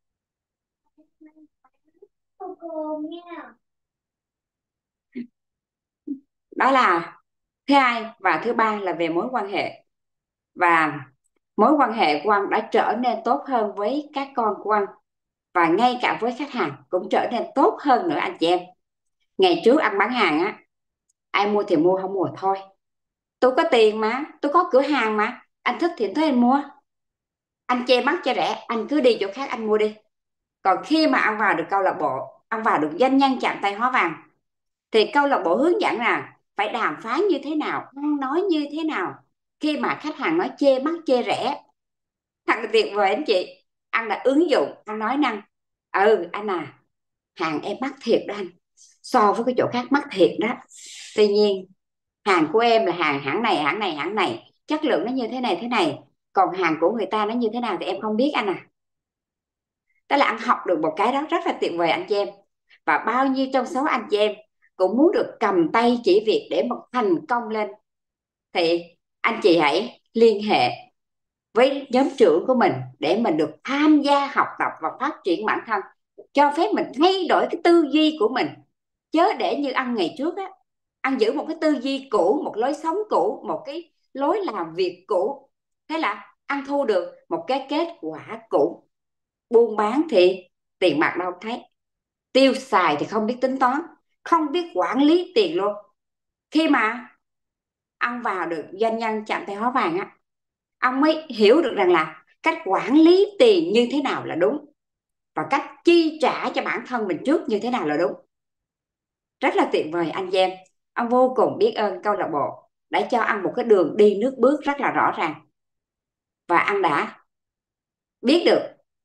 Đó là thứ hai. Và thứ ba là về mối quan hệ. Và mối quan hệ của anh đã trở nên tốt hơn với các con của anh, và ngay cả với khách hàng cũng trở nên tốt hơn nữa anh chị em. Ngày trước anh bán hàng á, ai mua thì mua, không mua thôi. Tôi có tiền mà, tôi có cửa hàng mà, anh thích thì thuê anh mua, anh che mắt che rẻ, anh cứ đi chỗ khác anh mua đi. Còn khi mà ăn vào được câu lạc bộ, ăn vào được doanh nhân chạm tay hóa vàng, thì câu lạc bộ hướng dẫn là phải đàm phán như thế nào, ăn nói như thế nào khi mà khách hàng nói chê mắt chê rẻ. Thật là tuyệt vời anh chị. Anh đã ứng dụng, anh nói năng ừ anh à, hàng em mắc thiệt đó anh, so với cái chỗ khác mắc thiệt đó. Tuy nhiên hàng của em là hàng hãng này hãng này hãng này, chất lượng nó như thế này thế này, còn hàng của người ta nó như thế nào thì em không biết anh à. Tức là anh học được một cái đó rất là tuyệt vời anh chị em. Và bao nhiêu trong số anh chị em cũng muốn được cầm tay chỉ việc để mà thành công lên, thì anh chị hãy liên hệ với nhóm trưởng của mình để mình được tham gia học tập và phát triển bản thân, cho phép mình thay đổi cái tư duy của mình, chớ để như ăn ngày trước á, ăn giữ một cái tư duy cũ, một lối sống cũ, một cái lối làm việc cũ. Thế là ăn thu được một cái kết quả cũ. Buôn bán thì tiền mặt đâu thấy, tiêu xài thì không biết tính toán, không biết quản lý tiền luôn. Khi mà ăn vào được doanh nhân chạm tay hóa vàng á, ông mới hiểu được rằng là cách quản lý tiền như thế nào là đúng, và cách chi trả cho bản thân mình trước như thế nào là đúng. Rất là tuyệt vời anh em. Ông vô cùng biết ơn câu lạc bộ đã cho ăn một cái đường đi nước bước rất là rõ ràng. Và anh đã biết được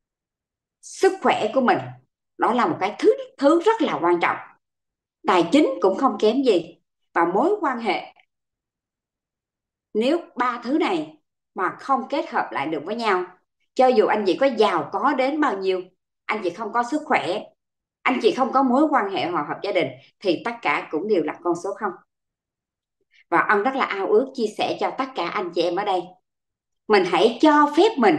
sức khỏe của mình, đó là một cái thứ thứ rất là quan trọng. Tài chính cũng không kém gì. Và mối quan hệ, nếu ba thứ này mà không kết hợp lại được với nhau, cho dù anh chị có giàu có đến bao nhiêu, anh chị không có sức khỏe, anh chị không có mối quan hệ hòa hợp gia đình, thì tất cả cũng đều là con số không. Và Ân rất là ao ước chia sẻ cho tất cả anh chị em ở đây. Mình hãy cho phép mình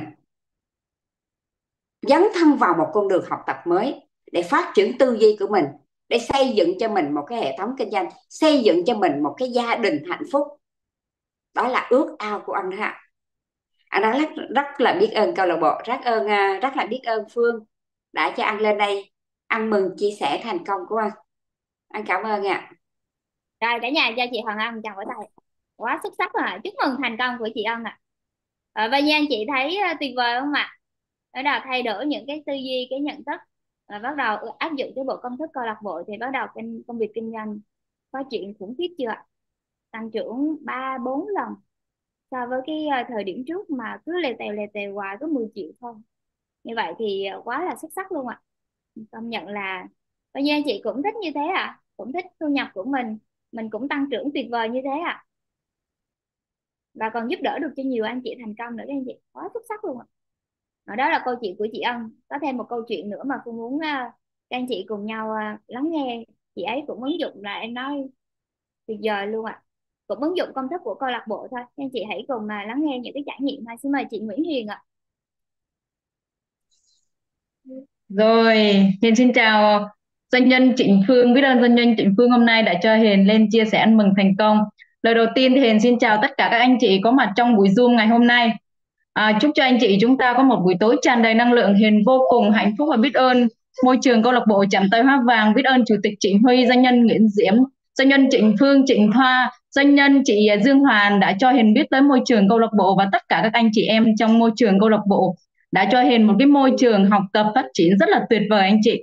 dấn thân vào một con đường học tập mới để phát triển tư duy của mình, để xây dựng cho mình một cái hệ thống kinh doanh, xây dựng cho mình một cái gia đình hạnh phúc. Đó là ước ao của anh ha. Anh rất, rất là biết ơn câu lạc bộ, rất ơn à, rất là biết ơn Phương đã cho anh lên đây. Anh mừng chia sẻ thành công của anh. Anh cảm ơn ạ. Rồi cả nhà cho chị Hoàng Anh chào vỗ tay. Quá xuất sắc rồi, chúc mừng thành công của chị Ân ạ. À. Và như anh chị thấy ờ, tuyệt vời không ạ? Bắt đầu thay đổi những cái tư duy, cái nhận thức, và bắt đầu áp dụng cái bộ công thức câu lạc bộ thì bắt đầu kinh, công việc kinh doanh phát triển khủng khiếp chưa ạ? Tăng trưởng ba bốn lần so với cái ờ, thời điểm trước mà cứ lề tèo lề tèo hoài có mười triệu thôi. Như vậy thì ờ, quá là xuất sắc luôn ạ. Công nhận là bao nhiêu anh chị cũng thích như thế ạ, cũng thích thu nhập của mình mình cũng tăng trưởng tuyệt vời như thế ạ, và còn giúp đỡ được cho nhiều anh chị thành công nữa các anh chị, quá xuất sắc luôn ạ. Ở đó là câu chuyện của chị Ân. Có thêm một câu chuyện nữa mà Phương muốn ờ, các anh chị cùng nhau ờ, lắng nghe. Chị ấy cũng ứng dụng, là em nói tuyệt vời luôn ạ, cũng ứng dụng công thức của câu lạc bộ thôi. Các anh chị hãy cùng mà lắng nghe những cái trải nghiệm ha. Xin mời chị Nguyễn Huyền ạ. Rồi, Hiền xin chào doanh nhân Trịnh Phương. Biết ơn doanh nhân Trịnh Phương hôm nay đã cho Hiền lên chia sẻ ăn mừng thành công. Lời đầu tiên thì Hiền xin chào tất cả các anh chị có mặt trong buổi Zoom ngày hôm nay. À, chúc cho anh chị chúng ta có một buổi tối tràn đầy năng lượng. Hiền vô cùng hạnh phúc và biết ơn môi trường câu lạc bộ Chạm Tay Hoa Vàng, biết ơn Chủ tịch Trịnh Huy, doanh nhân Nguyễn Diễm, doanh nhân Trịnh Phương, Trịnh Thoa, doanh nhân chị Dương Hoàn đã cho Hiền biết tới môi trường câu lạc bộ, và tất cả các anh chị em trong môi trường câu lạc bộ đã cho Hiền một cái môi trường học tập phát triển rất là tuyệt vời anh chị.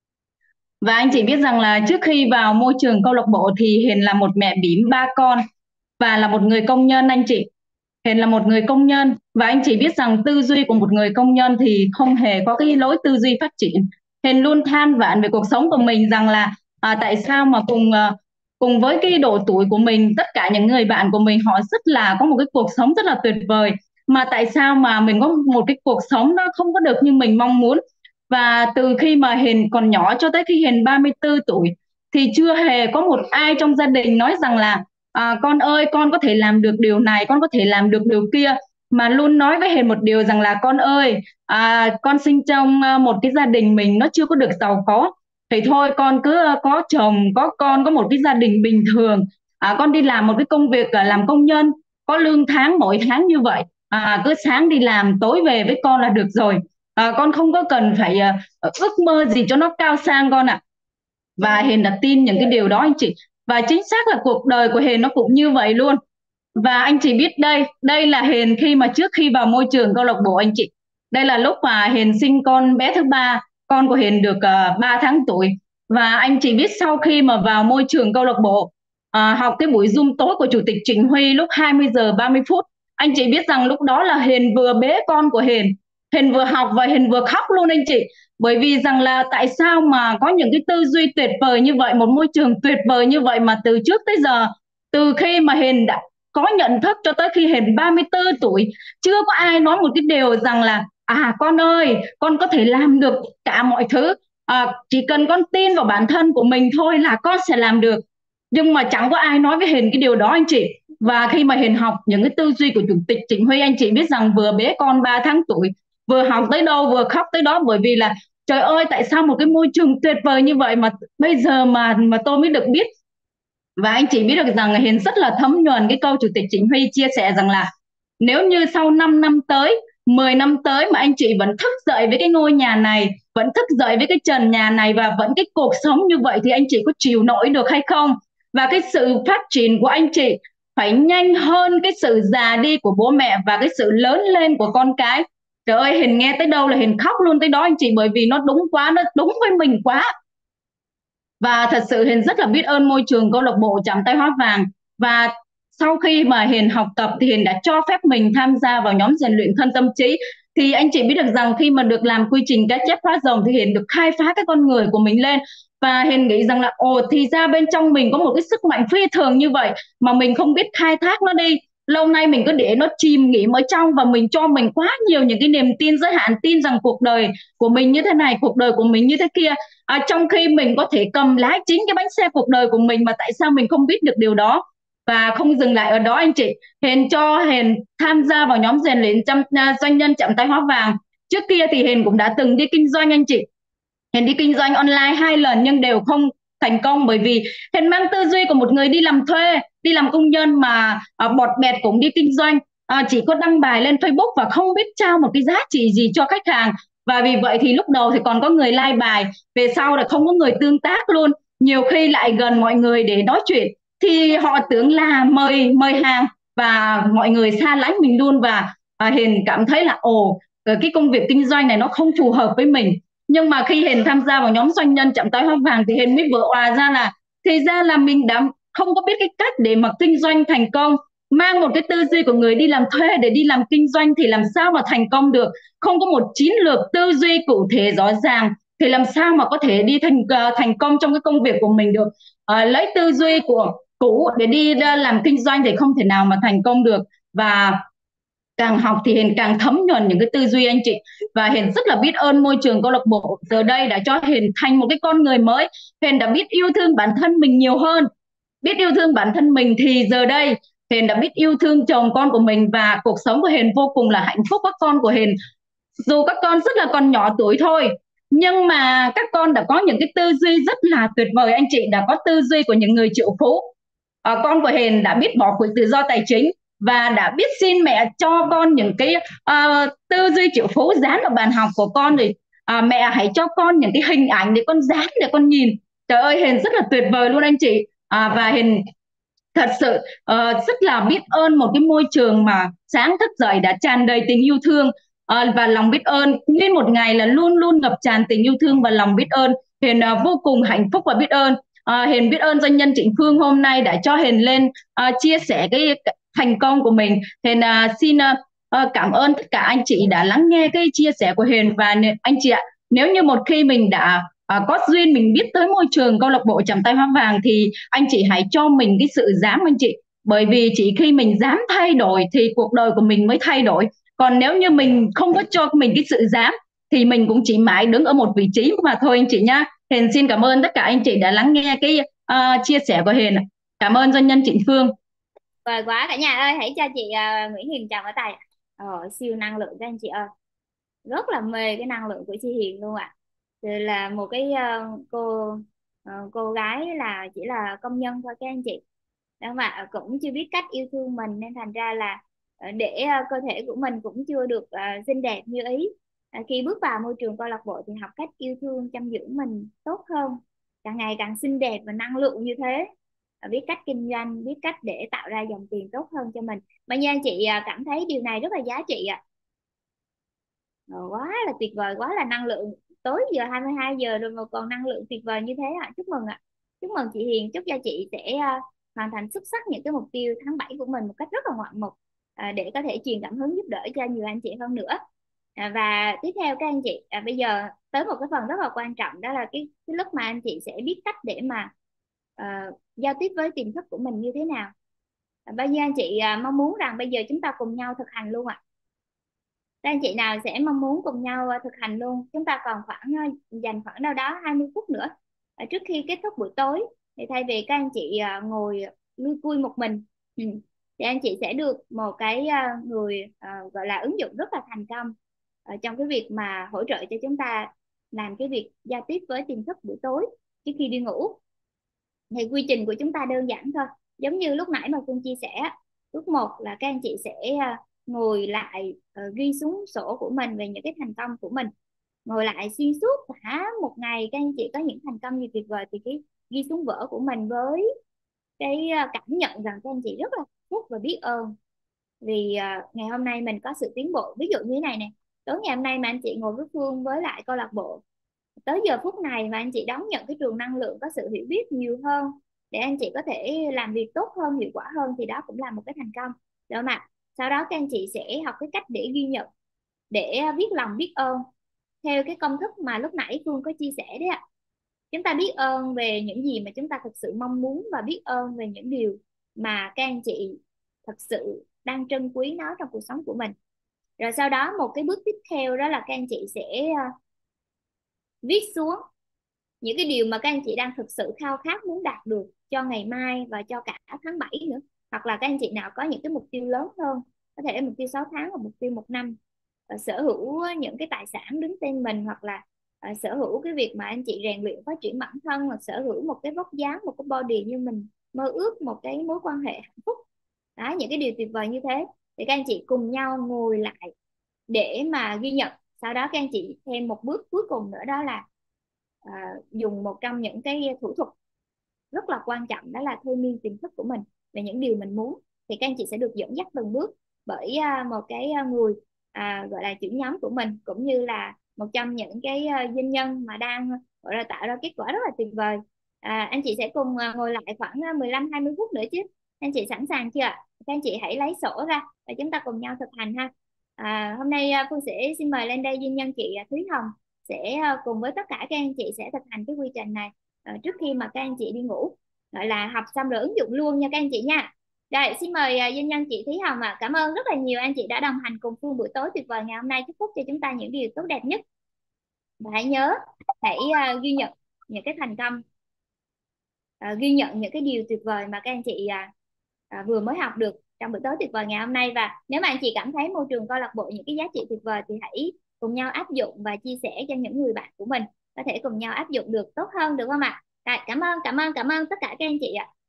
Và anh chị biết rằng là trước khi vào môi trường câu lạc bộ thì Hiền là một mẹ bỉm ba con và là một người công nhân anh chị. Hiền là một người công nhân, và anh chị biết rằng tư duy của một người công nhân thì không hề có cái lối tư duy phát triển. Hiền luôn than vãn về cuộc sống của mình rằng là à, tại sao mà cùng à, cùng với cái độ tuổi của mình, tất cả những người bạn của mình họ rất là có một cái cuộc sống rất là tuyệt vời, mà tại sao mà mình có một cái cuộc sống nó không có được như mình mong muốn. Và từ khi mà Hiền còn nhỏ cho tới khi Hiền ba mươi tư tuổi thì chưa hề có một ai trong gia đình nói rằng là à, con ơi con có thể làm được điều này, con có thể làm được điều kia, mà luôn nói với Hiền một điều rằng là con ơi à, con sinh trong một cái gia đình mình nó chưa có được giàu có, thì thôi con cứ có chồng có con, có một cái gia đình bình thường, à, con đi làm một cái công việc làm công nhân, có lương tháng mỗi tháng như vậy, à, cứ sáng đi làm tối về với con là được rồi, à, con không có cần phải uh, ước mơ gì cho nó cao sang con ạ. À. Và Hiền đã tin những cái điều đó anh chị, và chính xác là cuộc đời của Hiền nó cũng như vậy luôn. Và anh chị biết đây, đây là Hiền khi mà trước khi vào môi trường câu lạc bộ anh chị. Đây là lúc mà Hiền sinh con bé thứ ba, con của Hiền được uh, ba tháng tuổi. Và anh chị biết sau khi mà vào môi trường câu lạc bộ, uh, học cái buổi Zoom tối của Chủ tịch Trịnh Huy lúc hai mươi giờ ba mươi phút, anh chị biết rằng lúc đó là Hiền vừa bế con của Hiền, Hiền vừa học và Hiền vừa khóc luôn anh chị. Bởi vì rằng là tại sao mà có những cái tư duy tuyệt vời như vậy, một môi trường tuyệt vời như vậy mà từ trước tới giờ, từ khi mà Hiền đã có nhận thức cho tới khi Hiền ba mươi tư tuổi, chưa có ai nói một cái điều rằng là à con ơi con có thể làm được cả mọi thứ, à, chỉ cần con tin vào bản thân của mình thôi là con sẽ làm được. Nhưng mà chẳng có ai nói với Hiền cái điều đó anh chị. Và khi mà Hiền học những cái tư duy của Chủ tịch Trịnh Huy, anh chị biết rằng vừa bế con ba tháng tuổi, vừa học tới đâu vừa khóc tới đó, bởi vì là trời ơi tại sao một cái môi trường tuyệt vời như vậy mà bây giờ mà mà tôi mới được biết. Và anh chị biết được rằng Hiền rất là thấm nhuần cái câu Chủ tịch Trịnh Huy chia sẻ rằng là nếu như sau năm năm tới, mười năm tới mà anh chị vẫn thức dậy với cái ngôi nhà này, vẫn thức dậy với cái trần nhà này và vẫn cái cuộc sống như vậy thì anh chị có chịu nổi được hay không? Và cái sự phát triển của anh chị phải nhanh hơn cái sự già đi của bố mẹ và cái sự lớn lên của con cái. Trời ơi Hiền nghe tới đâu là Hiền khóc luôn tới đó anh chị, bởi vì nó đúng quá, nó đúng với mình quá. Và thật sự Hiền rất là biết ơn môi trường câu lạc bộ Chạm Tay Hóa Vàng. Và sau khi mà Hiền học tập thì Hiền đã cho phép mình tham gia vào nhóm rèn luyện thân tâm trí. Thì anh chị biết được rằng khi mà được làm quy trình cá chép hóa rồng thì Hiền được khai phá cái con người của mình lên. Và Hiền nghĩ rằng là ồ thì ra bên trong mình có một cái sức mạnh phi thường như vậy mà mình không biết khai thác nó đi. Lâu nay mình cứ để nó chìm nghỉm ở trong và mình cho mình quá nhiều những cái niềm tin giới hạn, tin rằng cuộc đời của mình như thế này, cuộc đời của mình như thế kia. À, trong khi mình có thể cầm lái chính cái bánh xe cuộc đời của mình mà tại sao mình không biết được điều đó. Và không dừng lại ở đó anh chị, Hiền cho Hiền tham gia vào nhóm rèn luyện chăm, à, doanh nhân chạm tay hóa vàng. Trước kia thì Hiền cũng đã từng đi kinh doanh anh chị. Hiền đi kinh doanh online hai lần nhưng đều không thành công, bởi vì Hiền mang tư duy của một người đi làm thuê, đi làm công nhân mà à, bọt bẹt cũng đi kinh doanh, à, chỉ có đăng bài lên Facebook và không biết trao một cái giá trị gì cho khách hàng. Và vì vậy thì lúc đầu thì còn có người like bài, về sau là không có người tương tác luôn. Nhiều khi lại gần mọi người để nói chuyện thì họ tưởng là mời mời hàng và mọi người xa lánh mình luôn. Và à, Hiền cảm thấy là ồ, cái công việc kinh doanh này nó không phù hợp với mình. Nhưng mà khi Hiền tham gia vào nhóm doanh nhân chạm tay hoa vàng thì Hiền mới vỡ òa ra là thì ra là mình đã không có biết cái cách để mà kinh doanh thành công. Mang một cái tư duy của người đi làm thuê để đi làm kinh doanh thì làm sao mà thành công được. Không có một chiến lược tư duy cụ thể rõ ràng thì làm sao mà có thể đi thành uh, thành công trong cái công việc của mình được. Uh, lấy tư duy của cũ để đi uh, làm kinh doanh thì không thể nào mà thành công được. Và càng học thì Hiền càng thấm nhuần những cái tư duy anh chị. Và Hiền rất là biết ơn môi trường câu lạc bộ giờ đây đã cho Hiền thành một cái con người mới. Hiền đã biết yêu thương bản thân mình nhiều hơn. Biết yêu thương bản thân mình thì giờ đây Hiền đã biết yêu thương chồng con của mình, và cuộc sống của Hiền vô cùng là hạnh phúc. Các con của Hiền dù các con rất là còn nhỏ tuổi thôi, nhưng mà các con đã có những cái tư duy rất là tuyệt vời anh chị, đã có tư duy của những người triệu phú. À, con của Hiền đã biết bỏ quỹ tự do tài chính và đã biết xin mẹ cho con những cái uh, tư duy triệu phú dán vào bàn học của con, rồi uh, mẹ hãy cho con những cái hình ảnh để con dán để con nhìn. Trời ơi, Hiền rất là tuyệt vời luôn anh chị. À, và Hiền thật sự uh, rất là biết ơn một cái môi trường mà sáng thức dậy đã tràn đầy tình yêu thương uh, và lòng biết ơn. Nguyên một ngày là luôn luôn ngập tràn tình yêu thương và lòng biết ơn. Hiền uh, vô cùng hạnh phúc và biết ơn. Uh, Hiền biết ơn doanh nhân Trịnh Phương hôm nay đã cho Hiền lên uh, chia sẻ cái thành công của mình. Hiền uh, xin uh, uh, cảm ơn tất cả anh chị đã lắng nghe cái chia sẻ của Hiền. Và anh chị ạ, nếu như một khi mình đã À, có duyên mình biết tới môi trường câu lạc bộ chạm tay hoa vàng thì anh chị hãy cho mình cái sự dám anh chị. Bởi vì chỉ khi mình dám thay đổi thì cuộc đời của mình mới thay đổi. Còn nếu như mình không có cho mình cái sự dám thì mình cũng chỉ mãi đứng ở một vị trí mà thôi anh chị nhá. Hiền xin cảm ơn tất cả anh chị đã lắng nghe cái uh, chia sẻ của Hiền. Cảm ơn doanh nhân Trịnh Phương. Vời quá cả nhà ơi, hãy cho chị uh, Nguyễn Hiền chào ở tay. Ờ, siêu năng lượng các anh chị ơi, rất là mê cái năng lượng của chị Hiền luôn ạ. À. Thì là một cái uh, cô uh, cô gái là chỉ là công nhân thôi các anh chị, đó mà cũng chưa biết cách yêu thương mình, nên thành ra là uh, để uh, cơ thể của mình cũng chưa được uh, xinh đẹp như ý. Uh, khi bước vào môi trường câu lạc bộ thì học cách yêu thương chăm dưỡng mình tốt hơn, càng ngày càng xinh đẹp và năng lượng như thế. Uh, biết cách kinh doanh, biết cách để tạo ra dòng tiền tốt hơn cho mình. Bao nhiêu anh chị uh, cảm thấy điều này rất là giá trị ạ. À. Rồi, quá là tuyệt vời, quá là năng lượng. Tối giờ hai mươi hai giờ rồi mà còn năng lượng tuyệt vời như thế ạ. À. Chúc mừng ạ. À. Chúc mừng chị Hiền, chúc cho chị sẽ uh, hoàn thành xuất sắc những cái mục tiêu tháng bảy của mình một cách rất là ngoạn mục, uh, để có thể truyền cảm hứng giúp đỡ cho nhiều anh chị hơn nữa. Uh, và tiếp theo các anh chị, uh, bây giờ tới một cái phần rất là quan trọng, đó là cái, cái lúc mà anh chị sẽ biết cách để mà uh, giao tiếp với tiềm thức của mình như thế nào. Uh, bao nhiêu anh chị uh, mong muốn rằng bây giờ chúng ta cùng nhau thực hành luôn ạ. À. Các anh chị nào sẽ mong muốn cùng nhau thực hành luôn? Chúng ta còn khoảng dành khoảng đâu đó hai mươi phút nữa trước khi kết thúc buổi tối. Thì thay vì các anh chị ngồi lui cui một mình, thì anh chị sẽ được một cái người gọi là ứng dụng rất là thành công trong cái việc mà hỗ trợ cho chúng ta làm cái việc giao tiếp với tiềm thức buổi tối trước khi đi ngủ. Thì quy trình của chúng ta đơn giản thôi, giống như lúc nãy mà Phương chia sẻ. Bước một là các anh chị sẽ ngồi lại, uh, ghi xuống sổ của mình về những cái thành công của mình, ngồi lại xuyên suốt cả một ngày các anh chị có những thành công như tuyệt vời, thì cái ghi xuống vở của mình với cái uh, cảm nhận rằng các anh chị rất là phúc và biết ơn vì uh, ngày hôm nay mình có sự tiến bộ. Ví dụ như thế này nè, tối ngày hôm nay mà anh chị ngồi với Phương với lại câu lạc bộ, tới giờ phút này mà anh chị đón nhận cái trường năng lượng có sự hiểu biết nhiều hơn để anh chị có thể làm việc tốt hơn, hiệu quả hơn, thì đó cũng là một cái thành công, đúng không ạ? Sau đó các anh chị sẽ học cái cách để ghi nhận, để viết lòng biết ơn theo cái công thức mà lúc nãy Phương có chia sẻ đấy ạ. Chúng ta biết ơn về những gì mà chúng ta thực sự mong muốn, và biết ơn về những điều mà các anh chị thật sự đang trân quý nó trong cuộc sống của mình. Rồi sau đó một cái bước tiếp theo đó là các anh chị sẽ viết xuống những cái điều mà các anh chị đang thực sự khao khát muốn đạt được cho ngày mai và cho cả tháng bảy nữa. hoặc là các anh chị nào có những cái mục tiêu lớn hơn, có thể mục tiêu sáu tháng hoặc mục tiêu một năm, ờ, sở hữu những cái tài sản đứng tên mình, hoặc là ờ, sở hữu cái việc mà anh chị rèn luyện phát triển bản thân, hoặc sở hữu một cái vóc dáng, một cái body như mình mơ ước, một cái mối quan hệ hạnh phúc. Đó, những cái điều tuyệt vời như thế thì các anh chị cùng nhau ngồi lại để mà ghi nhận. Sau đó các anh chị thêm một bước cuối cùng nữa, đó là à, dùng một trong những cái thủ thuật rất là quan trọng, đó là thôi miên tiềm thức của mình về những điều mình muốn. Thì các anh chị sẽ được dẫn dắt từng bước bởi à, một cái à, người à, gọi là trưởng nhóm của mình, cũng như là một trong những cái à, doanh nhân mà đang gọi là tạo ra kết quả rất là tuyệt vời. À, anh chị sẽ cùng à, ngồi lại khoảng à, mười lăm hai mươi phút nữa chứ. Anh chị sẵn sàng chưa ạ? Các anh chị hãy lấy sổ ra và chúng ta cùng nhau thực hành ha. À, hôm nay à, Phương sẽ xin mời lên đây doanh nhân chị à, Thúy Hồng sẽ à, cùng với tất cả các anh chị sẽ thực hành cái quy trình này à, trước khi mà các anh chị đi ngủ, gọi là học xong rồi ứng dụng luôn nha các anh chị nha. Rồi xin mời uh, doanh nhân chị Thúy Hồng ạ. Cảm ơn rất là nhiều anh chị đã đồng hành cùng Phương buổi tối tuyệt vời ngày hôm nay. Chúc phúc cho chúng ta những điều tốt đẹp nhất. Và hãy nhớ, hãy uh, ghi nhận những cái thành công, uh, ghi nhận những cái điều tuyệt vời mà các anh chị uh, uh, vừa mới học được trong buổi tối tuyệt vời ngày hôm nay. Và nếu mà anh chị cảm thấy môi trường câu lạc bộ những cái giá trị tuyệt vời thì hãy cùng nhau áp dụng và chia sẻ cho những người bạn của mình có thể cùng nhau áp dụng được tốt hơn, được không ạ? Rồi, cảm ơn, cảm ơn, cảm ơn tất cả các anh chị ạ.